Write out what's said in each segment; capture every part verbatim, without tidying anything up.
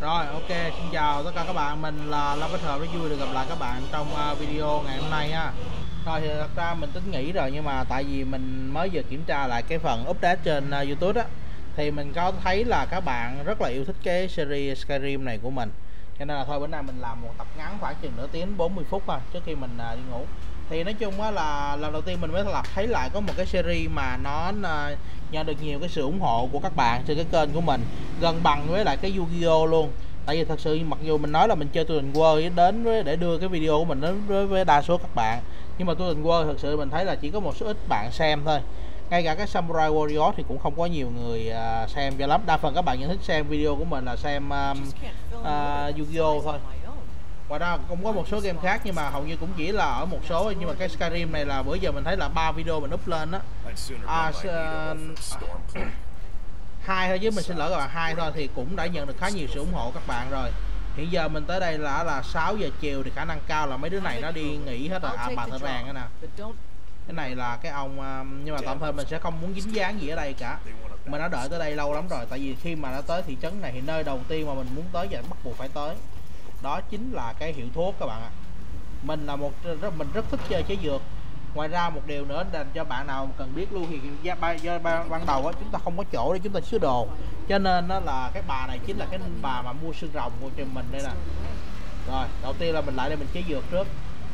Rồi, ok, xin chào tất cả các bạn, mình là Long Kết Hợp, rất vui được gặp lại các bạn trong uh, video ngày hôm nay ha. Rồi thì thật ra mình tính nghỉ rồi, nhưng mà tại vì mình mới vừa kiểm tra lại cái phần update trên uh, YouTube á, thì mình có thấy là các bạn rất là yêu thích cái series Skyrim này của mình, cho nên là thôi bữa nay mình làm một tập ngắn khoảng chừng nửa tiếng bốn mươi phút thôi trước khi mình uh, đi ngủ. Thì nói chung á là lần đầu tiên mình mới là thấy lại có một cái series mà nó uh, nhận được nhiều cái sự ủng hộ của các bạn trên cái kênh của mình, gần bằng với lại cái Yu-Gi-Oh luôn. Tại vì thật sự mặc dù mình nói là mình chơi Tuần World đến với để đưa cái video của mình đến với, với đa số các bạn, nhưng mà Tuần World thật sự mình thấy là chỉ có một số ít bạn xem thôi. Ngay cả cái Samurai Warrior thì cũng không có nhiều người uh, xem cho lắm. Đa phần các bạn nhận thích xem video của mình là xem um, uh, Yu-Gi-Oh thôi. Ngoài ra cũng có một số game khác, nhưng mà hầu như cũng chỉ là ở một số. Nhưng mà cái Skyrim này là bữa giờ mình thấy là ba video mình up lên đó, à, uh, hai thôi chứ mình xin lỗi các bạn, hai thôi thì cũng đã nhận được khá nhiều sự ủng hộ các bạn rồi. Hiện giờ mình tới đây là là sáu giờ chiều thì khả năng cao là mấy đứa này nó đi nghỉ hết rồi. À, bà thợ rèn đó nè, cái này là cái ông, nhưng mà tạm thời mình sẽ không muốn dính dáng gì ở đây cả. Mình đã đợi tới đây lâu lắm rồi, tại vì khi mà đã tới thị trấn này thì nơi đầu tiên mà mình muốn tới và bắt buộc phải tới đó chính là cái hiệu thuốc các bạn ạ. Mình là một mình rất thích chơi chế dược. Ngoài ra một điều nữa dành cho bạn nào cần biết luôn thì do, do ban đầu á, chúng ta không có chỗ để chúng ta chứa đồ, cho nên nó là cái bà này chính là cái bà mà mua xương rồng của mình đây nè. Rồi đầu tiên là mình lại đây mình chế dược trước.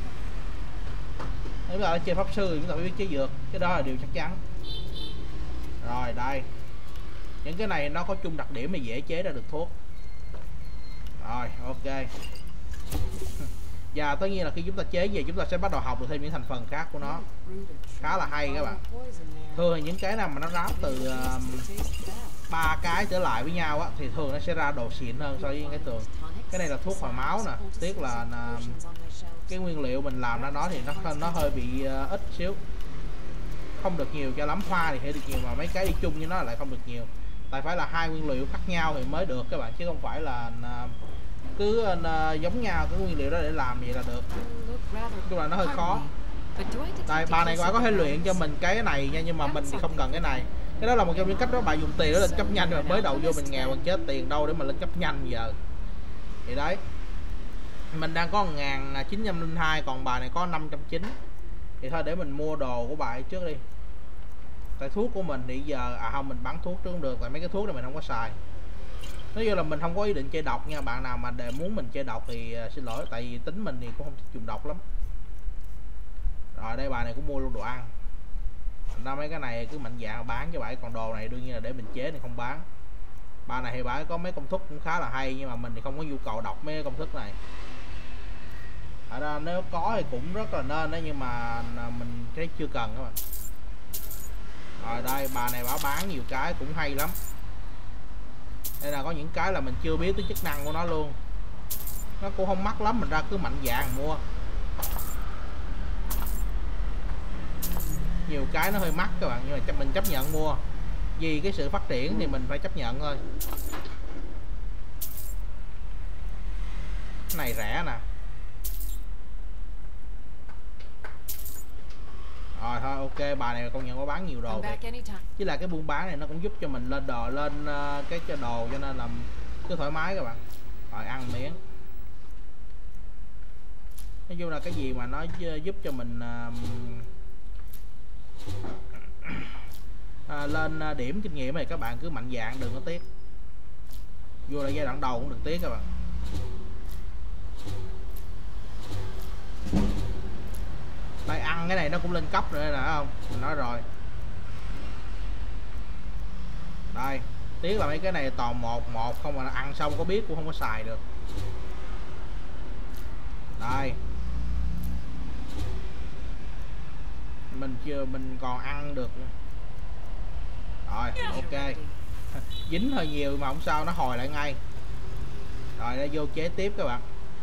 Nếu là chơi pháp sư thì chúng ta phải biết chế dược, cái đó là điều chắc chắn. Rồi đây, những cái này nó có chung đặc điểm mà dễ chế ra được thuốc. Rồi ok. Và tất nhiên là khi chúng ta chế về chúng ta sẽ bắt đầu học được thêm những thành phần khác của nó, khá là hay các bạn. Thường những cái nào mà nó ráp từ ba uh, cái trở lại với nhau á, thì thường nó sẽ ra đồ xịn hơn so với cái thường. Cái này là thuốc hồi máu nè, tiếc là uh, cái nguyên liệu mình làm ra nó thì nó nó hơi bị uh, ít xíu, không được nhiều cho lắm. Hoa thì hơi được nhiều, mà mấy cái đi chung với nó lại không được nhiều, tại phải là hai nguyên liệu khác nhau thì mới được các bạn, chứ không phải là uh, cứ uh, giống nhau cái nguyên liệu đó để làm vậy là được. Nhưng mà nó hơi khó. Tại bà này có thể luyện cho mình cái này nha, nhưng mà mình thì không cần cái này. Cái đó là một trong những cách đó bà dùng tiền đó lên cấp nhanh, mà mới đầu vô mình nghèo, mình chết tiền đâu để mà lên cấp nhanh giờ. Thì đấy, mình đang có một nghìn chín trăm lẻ hai, còn bà này có năm trăm chín. Thì thôi để mình mua đồ của bà ấy trước đi. Tại thuốc của mình thì giờ à không, mình bán thuốc trước không được, tại mấy cái thuốc này mình không có xài. Nói như là mình không có ý định chơi độc nha. Bạn nào mà để muốn mình chơi độc thì uh, xin lỗi, tại vì tính mình thì cũng không thích dùng độc lắm. Rồi đây bà này cũng mua luôn đồ ăn. Thành ra mấy cái này cứ mạnh dạn bán cho bà, còn đồ này đương nhiên là để mình chế thì không bán. Bà này thì bà có mấy công thức cũng khá là hay, nhưng mà mình thì không có nhu cầu đọc mấy công thức này. Ở đó nếu có thì cũng rất là nên đấy, nhưng mà mình thấy chưa cần các bạn. Rồi đây bà này bà bán nhiều cái cũng hay lắm. Đây là có những cái là mình chưa biết tới chức năng của nó luôn. Nó cũng không mắc lắm, mình ra cứ mạnh dạn mua. Nhiều cái nó hơi mắc các bạn, nhưng mà mình chấp nhận mua. Vì cái sự phát triển thì mình phải chấp nhận thôi. Cái này rẻ nè. Rồi thôi ok, bà này công nhận có bán nhiều đồ thiệt. Chứ là cái buôn bán này nó cũng giúp cho mình lên đồ, lên uh, cái cho đồ, cho nên là cứ thoải mái các bạn. Rồi ăn miếng. Nói chung là cái gì mà nó giúp cho mình uh, uh, lên điểm kinh nghiệm này các bạn cứ mạnh dạn, đừng có tiếc. Vô là giai đoạn đầu cũng đừng tiếc các bạn. Đây ăn cái này nó cũng lên cấp nữa nè, không? Mình nói rồi. Đây, tiếc là mấy cái này toàn một một không, mà ăn xong có biết cũng không có xài được. Đây. Mình chưa mình còn ăn được. Rồi, ok. Dính hơi nhiều mà không sao, nó hồi lại ngay. Rồi đây vô chế tiếp các bạn.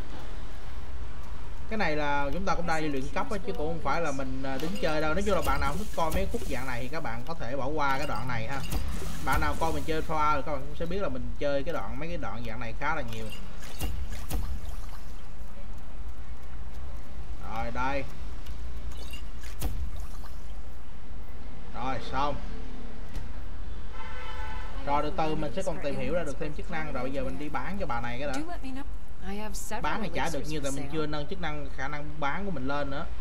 Cái này là chúng ta cũng đang đi luyện cấp á, chứ cũng không phải là mình đứng chơi đâu. Nói chung là bạn nào thích coi mấy khúc dạng này thì các bạn có thể bỏ qua cái đoạn này ha. Bạn nào coi mình chơi Troa thì các bạn cũng sẽ biết là mình chơi cái đoạn mấy cái đoạn dạng này khá là nhiều. Rồi đây. Rồi xong. Rồi từ từ mình sẽ còn tìm hiểu ra được thêm chức năng, rồi bây giờ mình đi bán cho bà này cái đã. Bán thì chả được như tại mình chưa nâng chức năng khả năng bán của mình lên nữa.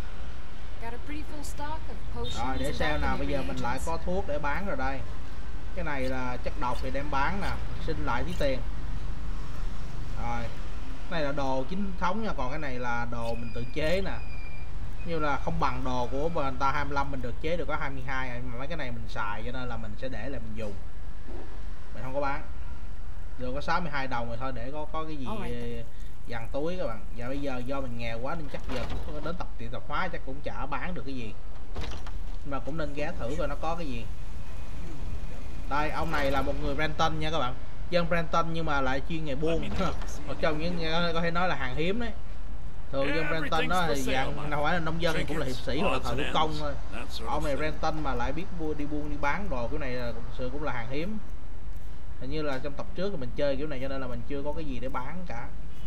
Rồi để xem nào, bây giờ mình lại có thuốc để bán rồi đây. Cái này là chất độc thì đem bán nè, xin lại tí tiền. Rồi cái này là đồ chính thống nha, còn cái này là đồ mình tự chế nè. Như là không bằng đồ của người ta hai mươi lăm, mình được chế được có hai mươi hai, mà mấy cái này mình xài cho nên là mình sẽ để lại mình dùng, mình không có bán. Được có sáu mươi hai đồng rồi thôi, để có có cái gì dằn túi các bạn. Và bây giờ do mình nghèo quá nên chắc giờ cũng đến tập tiệm tạp hóa chắc cũng chả bán được cái gì, nhưng mà cũng nên ghé thử coi nó có cái gì. Đây ông này là một người Brenton nha các bạn, dân Brenton nhưng mà lại chuyên nghề buôn. Một trong những có thể nói là hàng hiếm đấy. Thường dân Brenton đó thì dạng nào phải là nông dân cũng là hiệp sĩ hoặc là thợ thủ công thôi. Ông này Brenton mà lại biết mua đi buôn đi bán đồ cái này là thực sự cũng là hàng hiếm. Hình như là trong tập trước thì mình chơi kiểu này cho nên là mình chưa có cái gì để bán cả.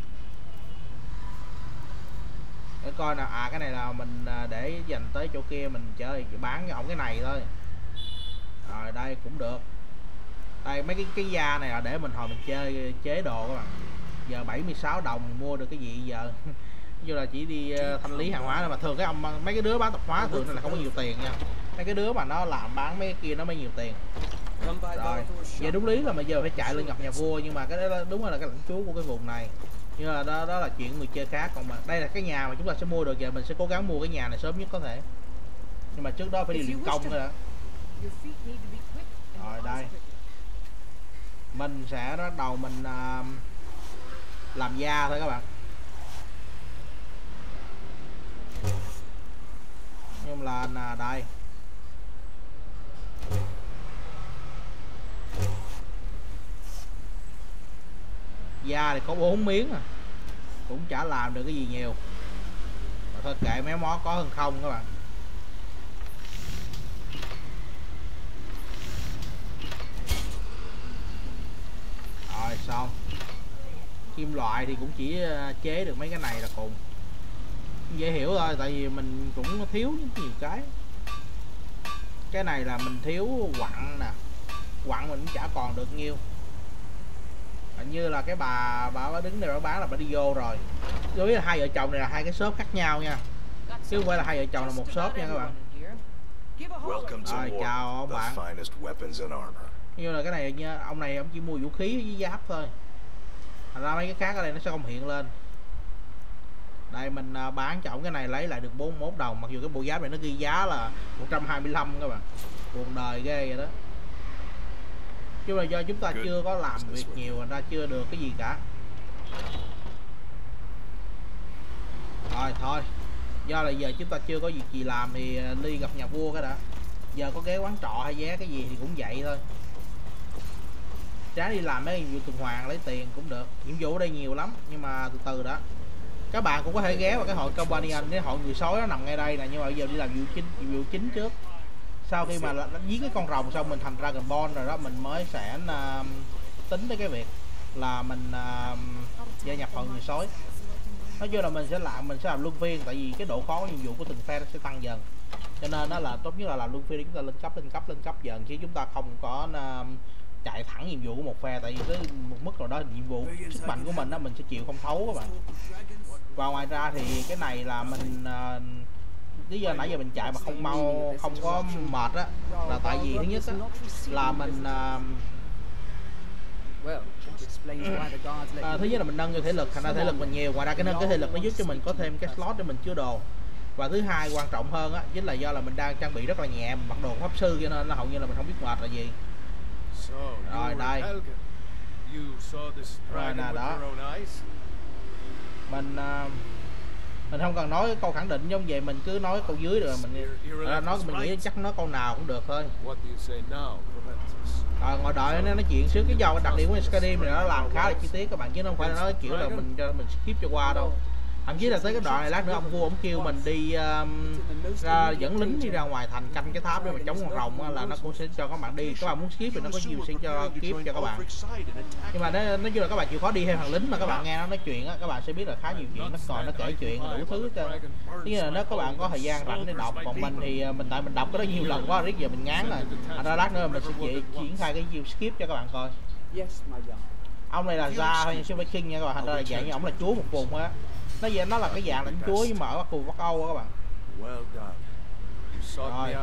Để coi nào, à cái này là mình để dành tới chỗ kia mình chơi, bán cho ổng cái này thôi. Rồi đây cũng được. Đây mấy cái cái da này là để mình hồi mình chơi chế đồ các bạn. Giờ bảy mươi sáu đồng mình mua được cái gì giờ. Như là chỉ đi uh, thanh lý hàng hóa thôi, mà thường cái ông mấy cái đứa bán tạp hóa thường là không có nhiều tiền nha. Mấy cái đứa mà nó làm bán mấy cái kia nó mới nhiều tiền. Rồi vậy đúng lý là bây giờ phải chạy lên gặp nhà vua, nhưng mà cái đó đúng là cái lãnh chúa của cái vùng này, nhưng mà đó đó là chuyện người chơi khác. Còn mà đây là cái nhà mà chúng ta sẽ mua được, giờ mình sẽ cố gắng mua cái nhà này sớm nhất có thể, nhưng mà trước đó phải đi luyện công nữa đã. Rồi đây mình sẽ bắt đầu mình uh, làm da thôi các bạn. Nhưng là là đây da thì có bốn miếng à, cũng chả làm được cái gì nhiều. Mà thôi kệ mấy món có hơn không các bạn. Rồi xong. Kim loại thì cũng chỉ chế được mấy cái này là cùng. Dễ hiểu thôi, tại vì mình cũng thiếu nhiều cái. Cái này là mình thiếu quặng nè, quặng mình cũng chả còn được nhiêu. Hình như là cái bà bà bà đứng đây bà bán là bà đi vô rồi. Đối với là hai vợ chồng này là hai cái shop khác nhau nha, chứ không phải là hai vợ chồng là một shop nha các bạn. Rồi chào ông bạn. Như là cái này nha, ông này ông chỉ mua vũ khí với giáp thôi, thành ra mấy cái khác ở đây nó sẽ không hiện lên. Đây mình bán cho ổng cái này lấy lại được bốn mươi mốt đồng, mặc dù cái bộ giáp này nó ghi giá là một trăm hai mươi lăm các bạn. Buồn đời ghê vậy đó. Chứ là do chúng ta chưa có làm việc nhiều, thành ra chưa được cái gì cả. Rồi thôi, do là giờ chúng ta chưa có việc gì làm thì đi gặp nhà vua cái đã. Giờ có ghé quán trọ hay ghé cái gì thì cũng vậy thôi. Trái đi làm mấy nhiệm vụ tuần hoàn lấy tiền cũng được. Nhiệm vụ ở đây nhiều lắm, nhưng mà từ từ đó. Các bạn cũng có thể ghé vào cái hội Companion, cái hội người sói nó nằm ngay đây nè, nhưng mà bây giờ đi làm nhiệm vụ chính, nhiệm vụ chính trước. Sau khi mà giết cái con rồng xong mình thành Dragon Ball rồi đó, mình mới sẽ uh, tính tới cái việc là mình uh, gia nhập hội người sói. Nói chung là mình sẽ làm mình sẽ làm luân phiên, tại vì cái độ khó của nhiệm vụ của từng phe nó sẽ tăng dần, cho nên nó là tốt nhất là làm luân phiên để chúng ta lên cấp lên cấp lên cấp dần, chứ chúng ta không có uh, chạy thẳng nhiệm vụ của một phe, tại vì tới một mức nào đó nhiệm vụ sức mạnh của mình đó mình sẽ chịu không thấu các bạn. Và ngoài ra thì cái này là mình uh, lý do nãy giờ mình chạy mà không mau không có mệt á, là tại vì thứ nhất á, là mình uh, à, thứ nhất là mình nâng vô thể lực, thành ra thể lực mình nhiều, ngoài ra cái nâng cái thể lực nó giúp cho mình có thêm cái slot để mình chứa đồ. Và thứ hai quan trọng hơn á chính là do là mình đang trang bị rất là nhẹ, mặc đồ pháp sư cho nên nó hầu như là mình không biết mệt là gì. Rồi đây rồi nè đó, mình uh, mình không cần nói câu khẳng định giống vậy, mình cứ nói câu dưới rồi mình à, nói mình nghĩ chắc nói câu nào cũng được thôi. Rồi ngồi đợi nó nói chuyện xíu, cái do đặc điểm của Skyrim này nó làm khá là chi tiết các bạn, chứ không phải là nói kiểu là mình cho mình skip cho qua đâu. Thậm chí là tới cái đoạn này lát nữa ông vua ông kêu mình đi um, ra dẫn lính đi ra ngoài thành canh cái tháp để mà chống con rồng á, là nó cũng sẽ cho các bạn đi. Các bạn muốn skip thì nó có nhiều sẽ cho skip cho các bạn. Nhưng mà nó nói chung là các bạn chịu khó đi theo thằng lính mà các bạn nghe nó nói chuyện á, các bạn sẽ biết là khá nhiều chuyện, nó còn nó kể chuyện đủ thứ cho. Tức là nếu các bạn có thời gian rảnh để đọc, còn mình thì mình tại mình đọc cái đó nhiều lần quá riết giờ mình ngán rồi. Thành ra lát nữa mình sẽ chỉ triển khai cái view skip cho các bạn coi. Ông này là Ra thôi, Silver King nha các bạn. Thành ra là dạng như ông là chúa một vùng á. Nó vậy, nó là cái dạng lãnh chúa với mở khu Bắc Âu á các bạn. Rồi.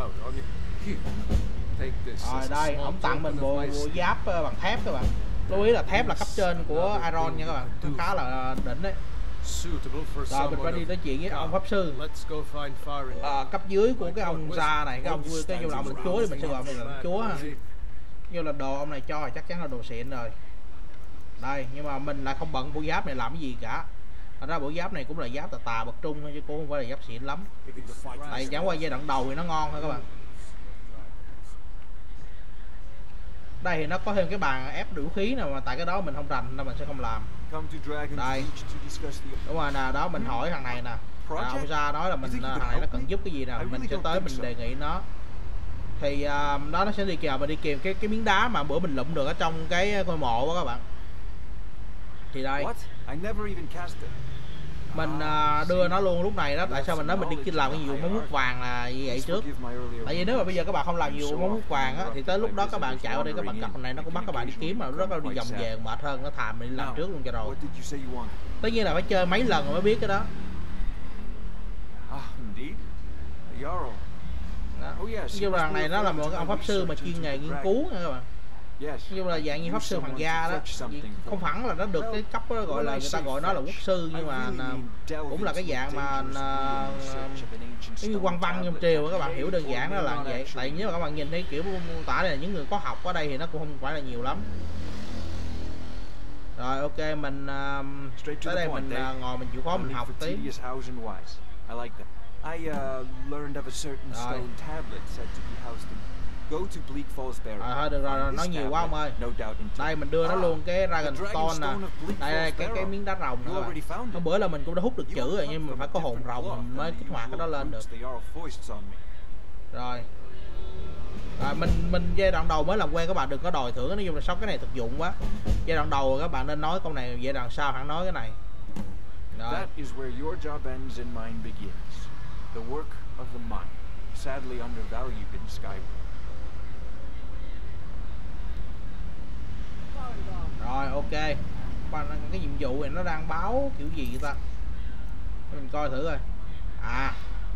Rồi đây, ông tặng mình bộ, bộ giáp bằng thép các bạn. Lưu ý là thép là cấp trên của Iron nha các bạn. Nó khá là đỉnh đấy. Rồi mình phải đi nói chuyện với ông pháp sư. À, cấp dưới của cái ông Ra này, cái ông vui cái ông lãnh chúa thì mình sẽ gọi mình là lãnh chúa ha. Như là đồ ông này cho thì chắc chắn là đồ xịn rồi. Đây, nhưng mà mình lại không bận bộ giáp này làm cái gì cả. Thật ra bộ giáp này cũng là giáp tà tà bậc trung thôi chứ cũng không phải là giáp xịn lắm. Tại chẳng qua giai đoạn đầu thì nó ngon thôi các bạn. Đây thì nó có thêm cái bàn ép vũ khí nào mà tại cái đó mình không rành nên mình sẽ không làm. Đây. Đúng rồi nè, đó mình hỏi thằng này nè. À, ông Ra nói là mình thằng này nó cần giúp cái gì nào, mình sẽ tới mình đề nghị nó. Thì uh, đó nó sẽ đi kèm mình đi kèm cái cái miếng đá mà bữa mình lụm được ở trong cái ngôi mộ đó các bạn. Thì đây. Mình uh, đưa nó luôn lúc này đó. Tại sao mình nói mình đi làm cái nhiều món mút vàng là như vậy trước. Tại vì nếu mà bây giờ các bạn không làm nhiều món mút vàng á thì tới lúc đó các bạn chạy qua đây các bạn gặp này nó cũng bắt các bạn đi kiếm mà lúc đó đi vòng về mệt hơn, nó thà mình đi làm trước luôn cho rồi. Tất nhiên là phải chơi mấy lần rồi mới biết cái đó. Như là thằng này nó là một cái ông pháp sư mà chuyên nghề nghiên cứu nha các bạn. Nhưng mà dạng như pháp sư hoàng gia đó, không hẳn là nó được cái cấp đó, gọi là người ta gọi nó là quốc sư, nhưng mà cũng là cái dạng mà giống như quan văn trong triều các bạn hiểu đơn giản đó là vậy. Tại nếu mà các bạn nhìn thấy kiểu mô tả này là những người có học ở đây thì nó cũng không phải là nhiều lắm. Rồi ok, mình uh, tới đây mình uh, ngồi mình chịu khó mình học tí. I uh, learned of a certain stone tablet said to be housed in. Go to Bleak Falls Barrow. À, thôi được rồi, rồi nói nhiều quá ông ơi. Đây mình đưa nó luôn cái Dragon Stone nè. Đây, đây cái cái miếng đá rồng nữa. Hôm bữa là mình cũng đã hút được chữ rồi nhưng mà phải có hồn rồng mình mới kích hoạt cái đó lên được. Rồi. Rồi mình mình giai đoạn đầu mới làm quen các bạn đừng có đòi thưởng, nói chung là sóc cái này thực dụng quá. Giai đoạn đầu các bạn nên nói câu này, giai đoạn sau hẳn nói cái này. Rồi. That is where your job ends and mine begins. The work of the mind, sadly undervalued in Skyrim. Rồi ok. Qua cái nhiệm vụ này nó đang báo kiểu gì vậy ta? Mình coi thử coi. À.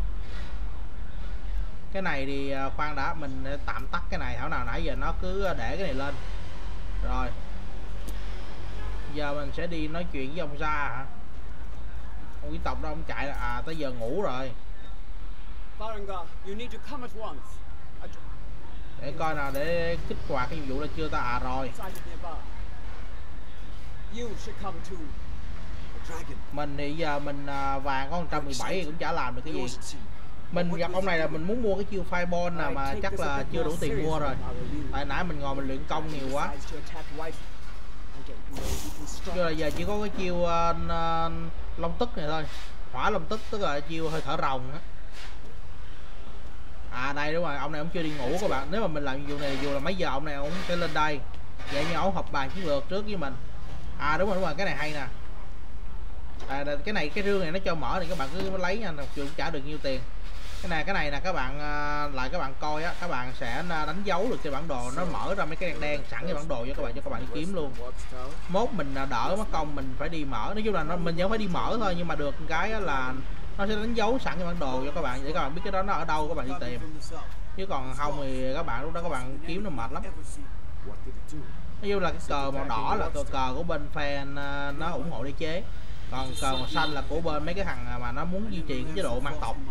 Cái này thì khoan đã, mình tạm tắt cái này, hảo nào nãy giờ nó cứ để cái này lên. Rồi. Giờ mình sẽ đi nói chuyện với ông Ra hả? Ông quý tộc đó ông chạy là à tới giờ ngủ rồi. Để coi nào để kích hoạt cái nhiệm vụ là chưa ta. À rồi. Mình thì giờ mình vàng có một trăm mười bảy thì cũng chả làm được cái gì. Mình gặp ông này là mình muốn mua cái chiêu Fireball nào mà chắc là chưa đủ tiền mua rồi. Tại nãy mình ngồi mình luyện công nhiều quá. Chứ là giờ chỉ có cái chiêu uh, long tức này thôi. Hỏa long tức tức là chiêu hơi thở rồng á. À đây đúng rồi, ông này ông chưa đi ngủ các bạn. Nếu mà mình làm nhiệm vụ này dù là mấy giờ ông này ông sẽ lên đây. Vậy như ông họp bàn chiến lược trước với mình. À đúng rồi đúng rồi, cái này hay nè. À, cái này cái rương này nó cho mở thì các bạn cứ lấy nha, chưa trả được nhiêu tiền. Cái này cái này là các bạn lại các bạn coi á, các bạn sẽ đánh dấu được trên bản đồ, nó mở ra mấy cái đen đen sẵn cái bản đồ cho các bạn cho các bạn đi kiếm luôn. Mốt mình đỡ mất công mình phải đi mở, nói chung là nó, mình vẫn phải đi mở thôi nhưng mà được cái là nó sẽ đánh dấu sẵn cái bản đồ cho các bạn để các bạn biết cái đó nó ở đâu các bạn đi tìm. Chứ còn không thì các bạn lúc đó các bạn kiếm nó mệt lắm. Nói chung là cái cờ màu đỏ là cờ, cờ của bên fan nó ủng hộ đế chế. Còn cờ màu xanh là của bên mấy cái thằng mà nó muốn duy trì cái chế độ mang tộc.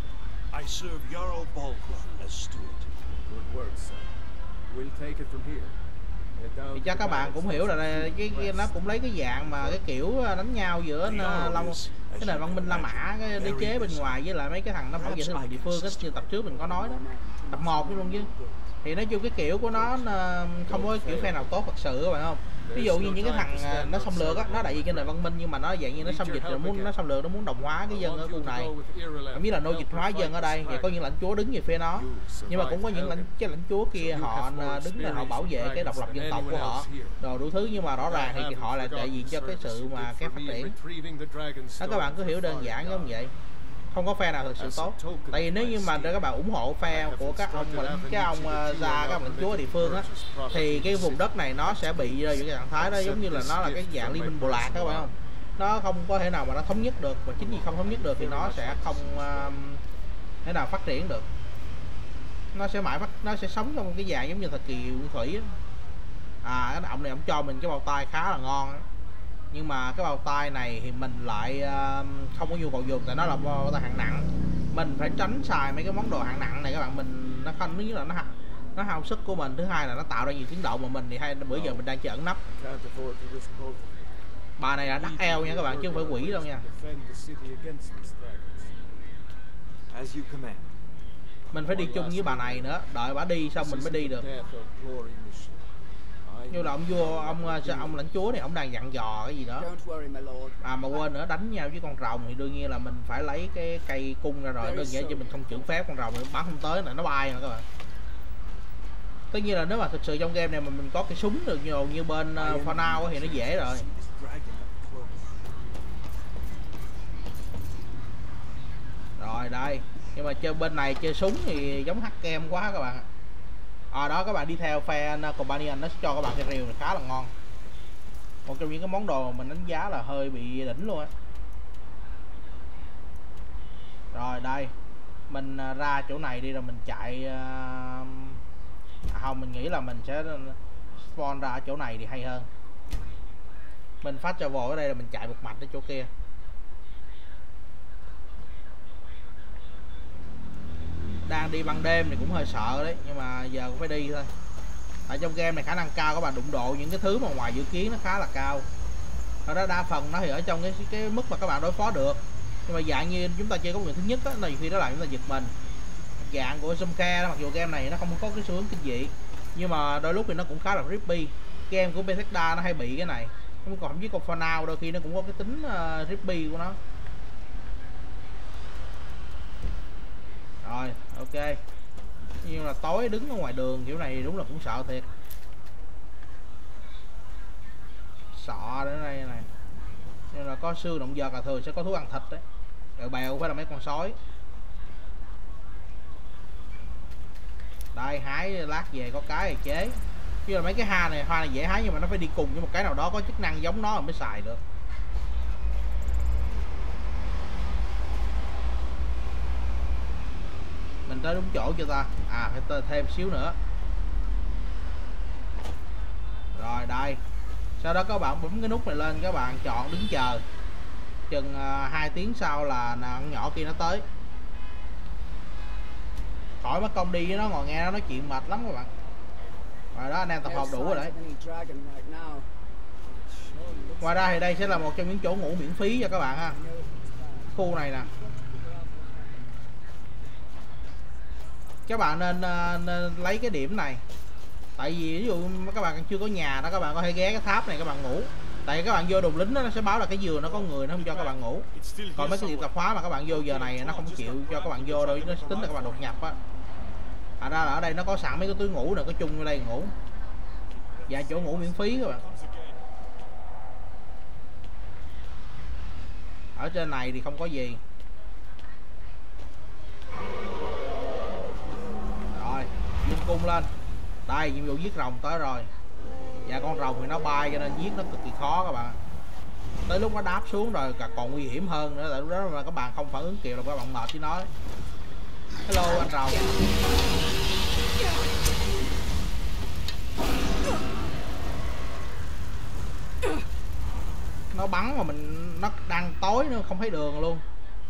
Thì chắc các bạn cũng hiểu là đây, cái, cái nó cũng lấy cái dạng mà cái kiểu đánh nhau giữa Long cái nền văn minh La Mã, cái đế chế bên ngoài với lại mấy cái thằng nó bảo vệ sinh vật địa phương, cái như tập trước mình có nói đó, tập một luôn chứ. Thì nói chung cái kiểu của nó không có kiểu phe nào tốt thật sự các bạn không. Ví dụ như những cái thằng nó xâm lược á, nó đại diện cho nền văn minh nhưng mà nó dạng như nó xâm dịch, nó muốn nó xâm lược, nó muốn đồng hóa cái dân ở khu này, cảm như là nô dịch hóa dân ở đây. Và có những lãnh chúa đứng về phía nó, nhưng mà cũng có những lãnh cái lãnh chúa kia họ đứng là họ bảo vệ cái độc lập dân tộc của họ, đồ đủ thứ. Nhưng mà rõ ràng thì họ lại đại diện cho cái sự mà cái phát triển đó. Các bạn cứ hiểu đơn giản giống vậy, không có phe nào thực sự tốt. Tại vì nếu như mà các bạn ủng hộ phe của các ông mà cái ông ra các lãnh chúa ở địa phương á, thì cái vùng đất này nó sẽ bị rơi vào cái trạng thái đó, giống như là nó là cái dạng liên minh bộ lạc, các bạn không? Nó không có thể nào mà nó thống nhất được, và chính vì không thống nhất được thì nó sẽ không uh, thể nào phát triển được. Nó sẽ mãi phát, nó sẽ sống trong cái dạng giống như thời kỳ nguyên thủy á. À, cái ông này ông cho mình cái bao tay khá là ngon á, nhưng mà cái bao tay này thì mình lại uh, không có nhu cầu dùng, tại nó là bao tay hạng nặng. Mình phải tránh xài mấy cái món đồ hạng nặng này các bạn. Mình nó không, nếu như là nó nó hao sức của mình, thứ hai là nó tạo ra nhiều tiếng động mà mình thì hay bữa giờ mình đang chơi ẩn nấp. Bà này là đắt eo nha các bạn, chứ không phải quỷ đâu nha. Mình phải đi chung với bà này nữa, đợi bà đi xong mình mới đi được. Như là ông vua, ông ông lãnh chúa này, ông đang dặn dò cái gì đó. À mà quên nữa, đánh nhau với con rồng thì đương nhiên là mình phải lấy cái cây cung ra rồi. Đơn giản chứ mình không chưởng phép con rồng bắn không tới là nó bay nữa các bạn. Tất nhiên là nếu mà thực sự trong game này mà mình có cái súng được nhiều như bên uh, Fallout thì nó dễ rồi. Rồi đây, nhưng mà chơi bên này chơi súng thì giống hack game quá các bạn. À đó, các bạn đi theo phe Companion nó sẽ cho các bạn cái rìu này khá là ngon. Một trong những cái món đồ mà mình đánh giá là hơi bị đỉnh luôn á. Rồi đây, mình ra chỗ này đi rồi mình chạy. À, không, mình nghĩ là mình sẽ spawn ra ở chỗ này thì hay hơn. Mình phát travel ở đây là mình chạy một mạch đến chỗ kia. Đang đi ban đêm thì cũng hơi sợ đấy, nhưng mà giờ cũng phải đi thôi. Ở trong game này khả năng cao các bạn đụng độ những cái thứ mà ngoài dự kiến nó khá là cao. Ở đó đa phần nó thì ở trong cái cái mức mà các bạn đối phó được. Nhưng mà dạng như chúng ta chơi có quyền thứ nhất đó, là khi đó làm chúng ta giật mình. Dạng của Zomka, mặc dù game này nó không có cái xu hướng kinh dị, nhưng mà đôi lúc thì nó cũng khá là creepy. Game của Bethesda nó hay bị cái này. Không còn thậm chí con Fallout đôi khi nó cũng có cái tính uh, creepy của nó. Rồi, ok. Nhưng là tối đứng ở ngoài đường kiểu này đúng là cũng sợ thiệt. Sọ đến đây này. Nhưng là có xương động vật là thường sẽ có thú ăn thịt đấy. Rồi bèo phải là mấy con sói. Đây, hái lát về có cái thì chế. Chứ là mấy cái hoa này, hoa này dễ hái nhưng mà nó phải đi cùng với một cái nào đó có chức năng giống nó rồi mới xài được. Mình tới đúng chỗ chưa ta? À phải thêm xíu nữa. Rồi đây. Sau đó các bạn bấm cái nút này lên, các bạn chọn đứng chờ. Chừng uh, hai tiếng sau là con nhỏ kia nó tới. Khỏi mất công đi với nó, ngồi nghe nó nói chuyện mệt lắm các bạn. Rồi đó, anh em tập hợp đủ rồi đấy. Ngoài ra thì đây sẽ là một trong những chỗ ngủ miễn phí cho các bạn ha. Khu này nè. Các bạn nên, nên lấy cái điểm này. Tại vì ví dụ các bạn chưa có nhà đó, các bạn có thể ghé cái tháp này các bạn ngủ. Tại các bạn vô đồn lính đó, nó sẽ báo là cái giường nó có người, nó không cho các bạn ngủ. Còn mấy cái tiệm tạp hóa mà các bạn vô giờ này nó không chịu cho các bạn vô đâu, nó tính là các bạn đột nhập á. À ra là ở đây nó có sẵn mấy cái túi ngủ rồi, có chung vô đây ngủ. Và chỗ ngủ miễn phí các bạn. Ở trên này thì không có gì. Rồi, dương cung lên. Đây, nhiệm vụ giết rồng tới rồi. Và con rồng thì nó bay cho nên giết nó cực kỳ khó các bạn. Tới lúc nó đáp xuống rồi còn nguy hiểm hơn nữa, tại lúc đó mà các bạn không phản ứng kịp là các bạn mệt với nó. Hello anh rồng. Nó bắn mà mình nó đang tối nữa không thấy đường luôn.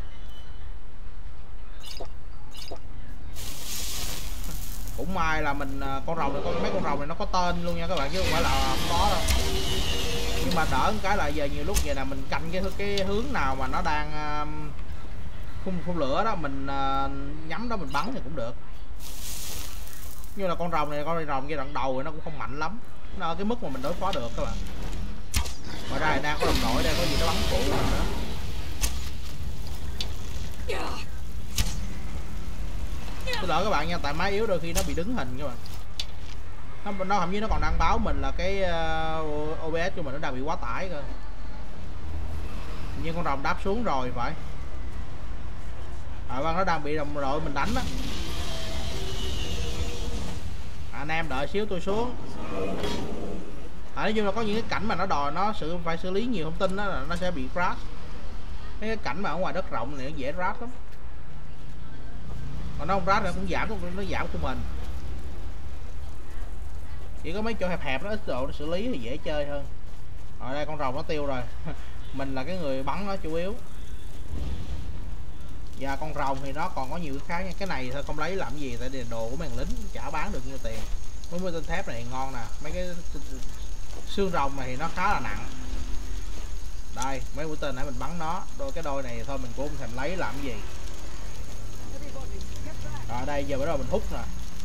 Cũng may là mình con rồng này, con mấy con rồng này nó có tên luôn nha các bạn, chứ không phải là không có đâu. Nhưng mà đỡ một cái là giờ nhiều lúc vậy là mình canh cái cái hướng nào mà nó đang phun phun lửa đó, mình uh, nhắm đó mình bắn thì cũng được. Như là con rồng này, con rồng kia đoạn đầu thì nó cũng không mạnh lắm. nó ở cái mức mà mình đối phó được các bạn. Ngoài ra đang có đồng đội đây, có gì nó bắn phụ mình nữa. Tôi lỡ các bạn nha, tại máy yếu đôi khi nó bị đứng hình các bạn. Nó, nó thậm chí nó còn đang báo mình là cái uh, ô bê ét của mình nó đang bị quá tải cơ. Nhưng con rồng đáp xuống rồi phải. À vâng, nó đang bị đồng đội mình đánh á. À, anh em đợi xíu tôi xuống. À, nói chung là có những cái cảnh mà nó đòi nó sự phải xử lý nhiều thông tin đó là nó sẽ bị crash. Cái cảnh mà ở ngoài đất rộng này nó dễ crash lắm. Còn nó không crash nó cũng giảm, nó giảm của mình. Chỉ có mấy chỗ hẹp hẹp nó ít độ nó xử lý thì dễ chơi hơn. Ở đây con rồng nó tiêu rồi. Mình là cái người bắn nó chủ yếu. Và con rồng thì nó còn có nhiều cái khác nha. Cái này thôi không lấy làm gì, tại vì đồ của mấy thằng lính chả bán được nhiêu tiền. Mấy mũi tên thép này ngon nè. Mấy cái xương rồng này thì nó khá là nặng. Đây, mấy mũi tên nãy mình bắn nó. Đôi cái đôi này thôi mình cũng không thèm lấy làm gì. Ở đây giờ bắt đầu mình hút nè.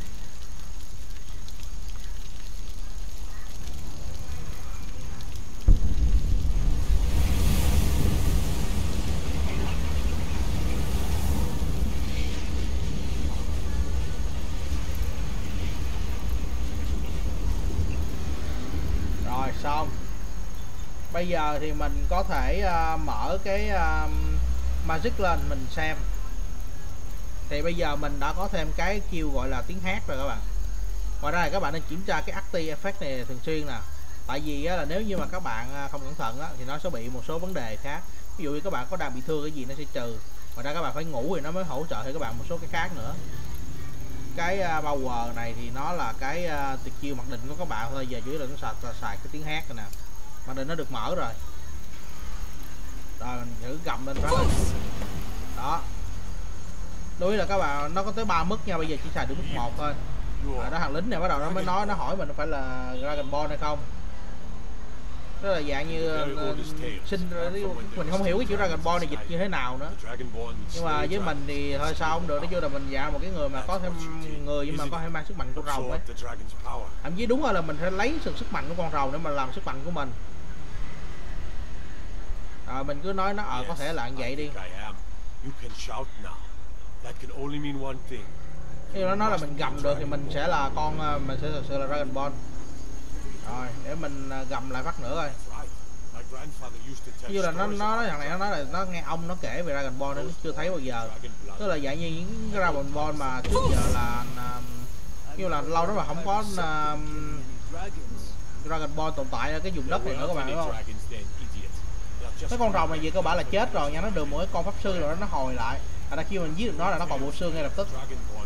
Xong. Bây giờ thì mình có thể uh, mở cái uh, Magic lên mình xem. Thì bây giờ mình đã có thêm cái kêu gọi là tiếng hát rồi các bạn. Ngoài ra thì các bạn nên kiểm tra cái Active Effect này thường xuyên nè. Tại vì á, là nếu như mà các bạn không cẩn thận á, thì nó sẽ bị một số vấn đề khác. Ví dụ như các bạn có đang bị thương cái gì nó sẽ trừ. Ngoài ra các bạn phải ngủ thì nó mới hỗ trợ cho các bạn một số cái khác nữa. Cái uh, power này thì nó là cái uh, tuyệt chiêu mặc định của các bạn thôi. Giờ chủ yếu là nó xài, xài cái tiếng hát rồi nè. Mặc định nó được mở rồi. Rồi mình thử gầm lên phát lên. Đó. Lưu ý là các bạn nó có tới ba mức nha. Bây giờ chỉ xài được mức một thôi. Rồi đó, thằng lính này bắt đầu nó mới nói, nó hỏi mình phải là Dragon Ball hay không. Đó là dạng như uh, sinh mình không hiểu cái chữ Dragon Ball này dịch như thế nào nữa. Nhưng mà với mình thì thôi sao không được, nói chung là mình dạng một cái người mà có thêm người nhưng mà có thể mang sức mạnh của rồng ấy. Thậm chí đúng rồi là mình phải lấy sự sức mạnh của con rồng để mà làm sức mạnh của mình. Rồi mình cứ nói nó ờ có thể là như vậy đi. Khi nó nói là mình gầm được thì mình sẽ là con, mình sẽ thực sự là Dragon Ball. Rồi để mình gầm lại phát nữa coi. Ví dụ là nó nó thằng này nó nói là nó nghe ông nó kể về Dragon Ball nên nó chưa thấy bao giờ. Tức là dạng như những cái Dragon Ball mà trước giờ là như là lâu đó mà không có uh, Dragon Ball tồn tại ở cái vùng đất này nữa các bạn hiểu không? Cái con rồng này gì cơ bản là chết rồi nha, nó được một cái con pháp sư rồi đó, nó hồi lại. Thành ra khi mình giết được nó là nó còn bộ xương ngay lập tức.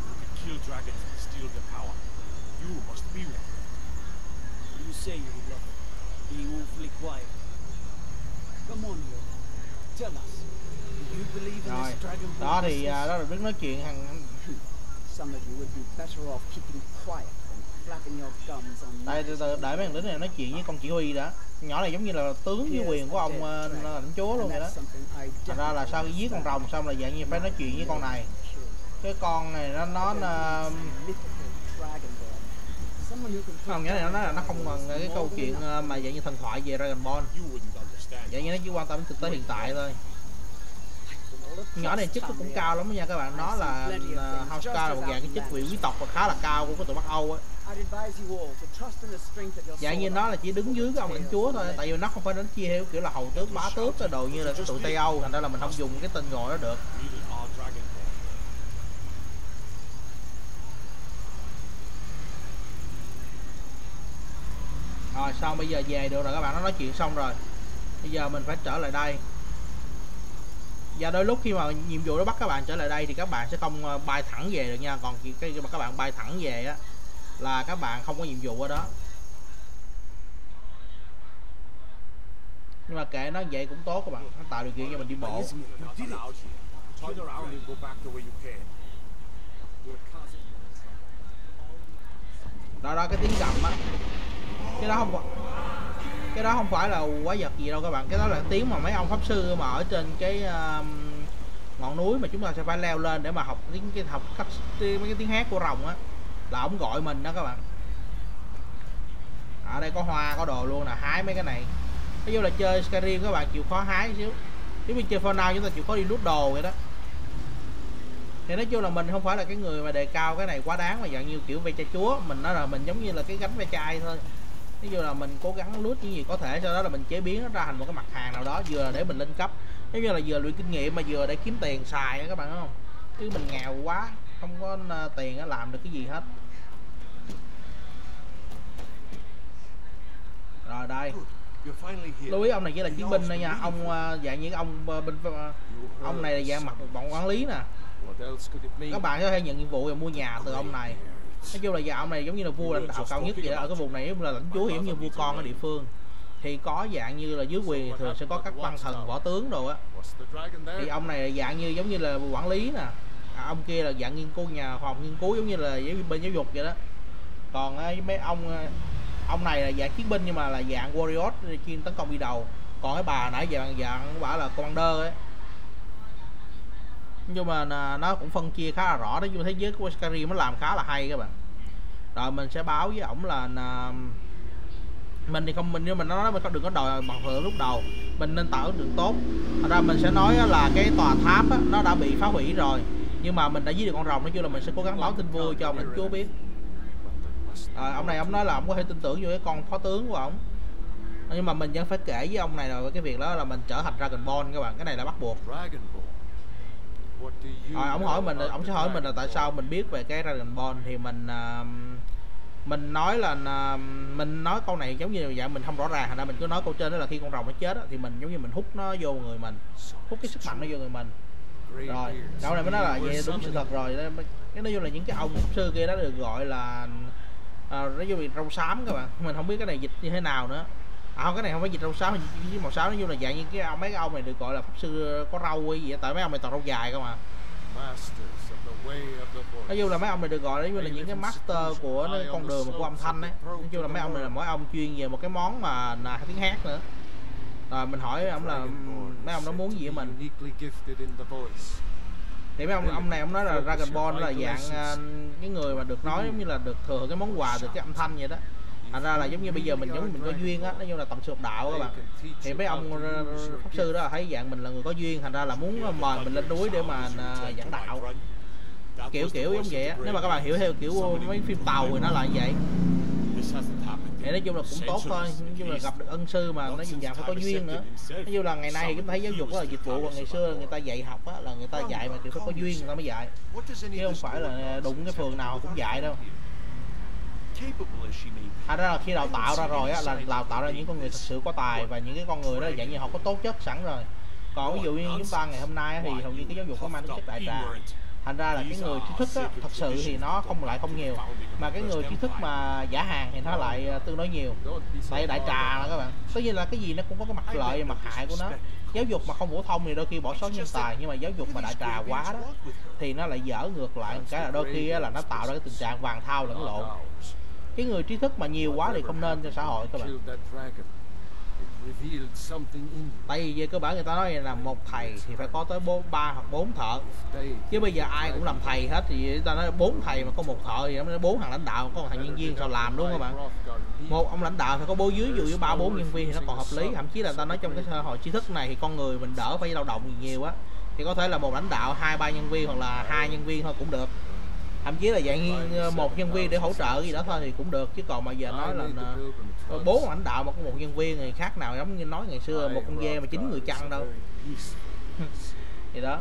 Rồi, đó thì uh, đó là đứng nói chuyện thằng. Đây từ từ đợi mấy thằng lính này nói chuyện với con chỉ huy đã. Nhỏ này giống như là tướng dưới quyền của ông uh, lãnh chúa luôn vậy đó. Thành ra là sau khi giết con rồng xong là dạng như phải nói chuyện với con này. Cái con này nó nó uh, không, nghĩa là nó nói là nó không còn cái câu chuyện mà dạng như thần thoại về Dragon Ball. Dạng như nó chỉ quan tâm đến thực tế hiện tại thôi. Nhỏ này chức nó cũng cao lắm nha các bạn. Nó là uh, House Scar là một dạng cái chức vị quý tộc và khá là cao của cái tụi Bắc Âu ấy. Dạng như nó là chỉ đứng dưới cái ông lãnh chúa thôi. Tại vì nó không phải đánh chia theo kiểu là hầu tước, bá tước, cái đồ như là cái tụi Tây Âu. Thành ra là mình không dùng cái tên gọi đó được. Rồi xong bây giờ về được rồi các bạn, nó nói chuyện xong rồi. Bây giờ mình phải trở lại đây. Và đôi lúc khi mà nhiệm vụ đó bắt các bạn trở lại đây thì các bạn sẽ không bay thẳng về được nha. Còn cái mà các bạn bay thẳng về á là các bạn không có nhiệm vụ ở đó. Nhưng mà kệ nó vậy cũng tốt các bạn, nó tạo điều kiện cho mình đi bộ. Đó đó cái tiếng gầm á. Cái đó không phải cái đó không phải là quái vật gì đâu các bạn, cái đó là tiếng mà mấy ông pháp sư mà ở trên cái uh, ngọn núi mà chúng ta sẽ phải leo lên để mà học tiếng cái học cách mấy cái tiếng hát của rồng á, là ông gọi mình đó các bạn. Ở đây có hoa có đồ luôn nè, hái mấy cái này. Ví dụ là chơi Skyrim các bạn chịu khó hái xíu, giống như chơi Fallout chúng ta chịu khó đi lút đồ vậy đó. Thì nói chung là mình không phải là cái người mà đề cao cái này quá đáng, mà dạng như kiểu ve chai chúa, mình nói là mình giống như là cái gánh ve chai thôi. Ví dụ là mình cố gắng lút những gì có thể, sau đó là mình chế biến nó ra thành một cái mặt hàng nào đó, vừa là để mình lên cấp, giống như là vừa luyện kinh nghiệm mà vừa để kiếm tiền xài các bạn, không? Chứ mình nghèo quá, không có tiền làm được cái gì hết. Rồi đây, lưu ý ông này chỉ là chiến binh đây nha, ông dạng như ông binh, ông này là dạng mặt bọn quản lý nè. Các bạn có thể nhận nhiệm vụ và mua nhà từ ông này. Nói chung là giờ ông này giống như là vua lãnh đạo cao nhất vậy đó, ở cái vùng này giống là lãnh chúa, giống như vua con ở địa phương. Thì có dạng như là dưới quyền thường sẽ có các băng thần võ tướng đồ á. Thì ông này là dạng như giống như là quản lý nè. À, ông kia là dạng nghiên cứu, nhà khoa học nghiên cứu, giống như là bên giáo dục vậy đó. Còn mấy ông ông này là dạng chiến binh nhưng mà là dạng warrior chuyên tấn công đi đầu. Còn cái bà nãy dạng dạng bà là commander ấy. Nhưng mà nó cũng phân chia khá là rõ đấy, nhưng mà thế giới của Skyrim nó làm khá là hay các bạn. Rồi mình sẽ báo với ổng là, là mình thì không, mình nhưng mà nó nói mình không đừng có đòi bằng hưởng lúc đầu, mình nên tạo ấn tượng tốt. Thật ra mình sẽ nói là cái tòa tháp á, nó đã bị phá hủy rồi, nhưng mà mình đã giết được con rồng, nói chung là mình sẽ cố gắng báo tin vui cho ông lãnh chúa biết. À, ông này ông nói là ông có thể tin tưởng vô cái con phó tướng của ổng, nhưng mà mình vẫn phải kể với ông này rồi cái việc đó là mình trở thành Dragonborn các bạn, cái này là bắt buộc. Rồi ông hỏi mình, ông sẽ hỏi mình là tại sao mình biết về cái Dragonborn, thì mình uh, mình nói là uh, mình nói câu này giống như là dạng mình không rõ ràng, thành ra mình cứ nói câu trên đó là khi con rồng nó chết đó, thì mình giống như mình hút nó vô người mình, hút cái sức mạnh nó vô người mình. Rồi câu này mới nói là vậy đúng sự thật rồi. Cái nói chung là những cái ông sư kia đó được gọi là uh, nói chung là râu xám các bạn, mình không biết cái này dịch như thế nào nữa. À, không, cái này không phải dịch râu xám, với màu xám, nói chung là dạng như cái ông, mấy cái ông này được gọi là pháp sư có râu hay gì vậy, tại mấy ông này toàn râu dài không à. Nói chung là mấy ông này được gọi là những cái master của cái con đường của âm thanh ấy. Nói chung là mấy ông này là mỗi ông chuyên về một cái món mà là tiếng hát nữa. Rồi mình hỏi ông là mấy ông nó muốn gì với mình, thì mấy ông ông này ông nói là Dragonborn là dạng uh, cái người mà được nói giống như là được thừa cái món quà từ cái âm thanh vậy đó. Thành ra là giống như bây giờ mình giống mình có duyên á, nói chung là tầm sư học đạo các bạn, thì mấy ông pháp sư đó là thấy dạng mình là người có duyên, thành ra là muốn mời mình lên núi để mà uh, giảng đạo, kiểu kiểu giống vậy á. Nếu mà các bạn hiểu theo kiểu mấy phim tàu thì nó là như vậy. Thì nói chung là cũng tốt thôi, nói chung là gặp được ân sư mà nó dùng dạng phải có duyên nữa. Nói chung là ngày nay thì chúng ta thấy giáo dục đó là dịch vụ, còn ngày xưa người ta dạy học á là người ta dạy mà kiểu phải có duyên người ta mới dạy, chứ không phải là đụng cái phường nào cũng dạy đâu. Thành ra là khi đào tạo ra rồi á là đào tạo ra những con người thật sự có tài, và những cái con người đó dạng như họ có tố chất sẵn rồi. Còn ví dụ như chúng ta ngày hôm nay thì hầu như cái giáo dục có mang tính chất đại trà, thành ra là cái người trí thức á, thật sự thì nó không lại không nhiều, mà cái người trí thức mà giả hàng thì nó lại tương đối nhiều. Tại đại trà là các bạn, tất nhiên là cái gì nó cũng có cái mặt lợi và mặt hại của nó. Giáo dục mà không phổ thông thì đôi khi bỏ sót nhân tài, nhưng mà giáo dục mà đại trà quá đó thì nó lại dở ngược lại, cái là đôi khi là nó tạo ra cái tình trạng vàng thao lẫn lộn. Cái người trí thức mà nhiều quá thì không nên cho xã hội các bạn. Tại vì về cơ bản người ta nói là một thầy thì phải có tới bốn ba hoặc bốn thợ, chứ bây giờ ai cũng làm thầy hết, thì người ta nói bốn thầy mà có một thợ thì nó bốn thằng lãnh đạo có một thằng nhân viên sao làm, đúng không các bạn? Một ông lãnh đạo phải có bố dưới, dù với ba bốn nhân viên thì nó còn hợp lý. Thậm chí là người ta nói trong cái xã hội trí thức này thì con người mình đỡ phải lao động nhiều á, thì có thể là một lãnh đạo hai ba nhân viên hoặc là hai nhân viên thôi cũng được, thậm chí là dạng như một nhân viên để hỗ trợ gì đó thôi thì cũng được. Chứ còn mà giờ nói là bốn lãnh đạo mà có một nhân viên thì khác nào giống như nói ngày xưa một con dê mà chín người chăn đâu. Thì đó.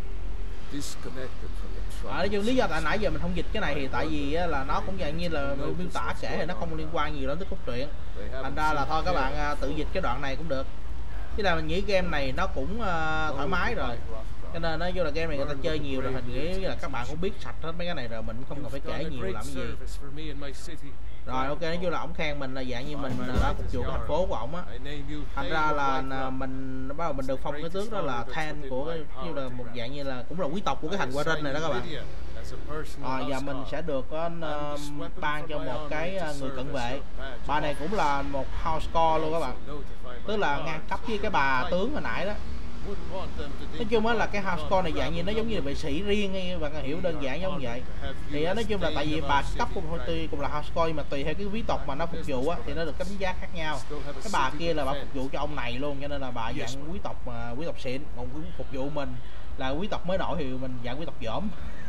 À, nói chung lý do tại nãy giờ mình không dịch cái này thì tại vì là nó cũng dạng như là miêu tả kể thì nó không liên quan nhiều đến tới cốt truyện, thành ra là thôi các bạn tự dịch cái đoạn này cũng được. Chứ là mình nghĩ game này nó cũng thoải mái rồi, cho nên nói vô là game này người ta chơi nhiều rồi, hình nghĩ là các bạn cũng biết sạch hết mấy cái này rồi, mình không cần phải kể nhiều làm cái gì. Rồi ok, nói vô là ổng khen mình là dạng như mình đã phục vụ cái thành phố của ổng á, thành ra là mình bắt đầu mình được phong cái tước đó là Than của cái, như là một dạng như là cũng là quý tộc của cái thành Warren này đó các bạn. Rồi giờ mình sẽ được uh, ban cho một cái uh, người cận vệ, bà này cũng là một house call luôn các bạn, tức là ngang cấp với cái bà tướng hồi nãy đó. Nói chung á là cái housecore này dạng như nó giống như là vệ sĩ riêng hay bạn hiểu, đơn giản giống vậy. Thì nói chung là tại vì bà cấp cũng tuy cũng là housecore mà tùy theo cái quý tộc mà nó phục vụ á thì nó được đánh giá khác nhau. Cái bà kia là bà phục vụ cho ông này luôn, cho nên là bà dạng quý tộc quý tộc xịn, còn phục vụ mình là quý tộc mới nổi thì mình dạng quý tộc dởm.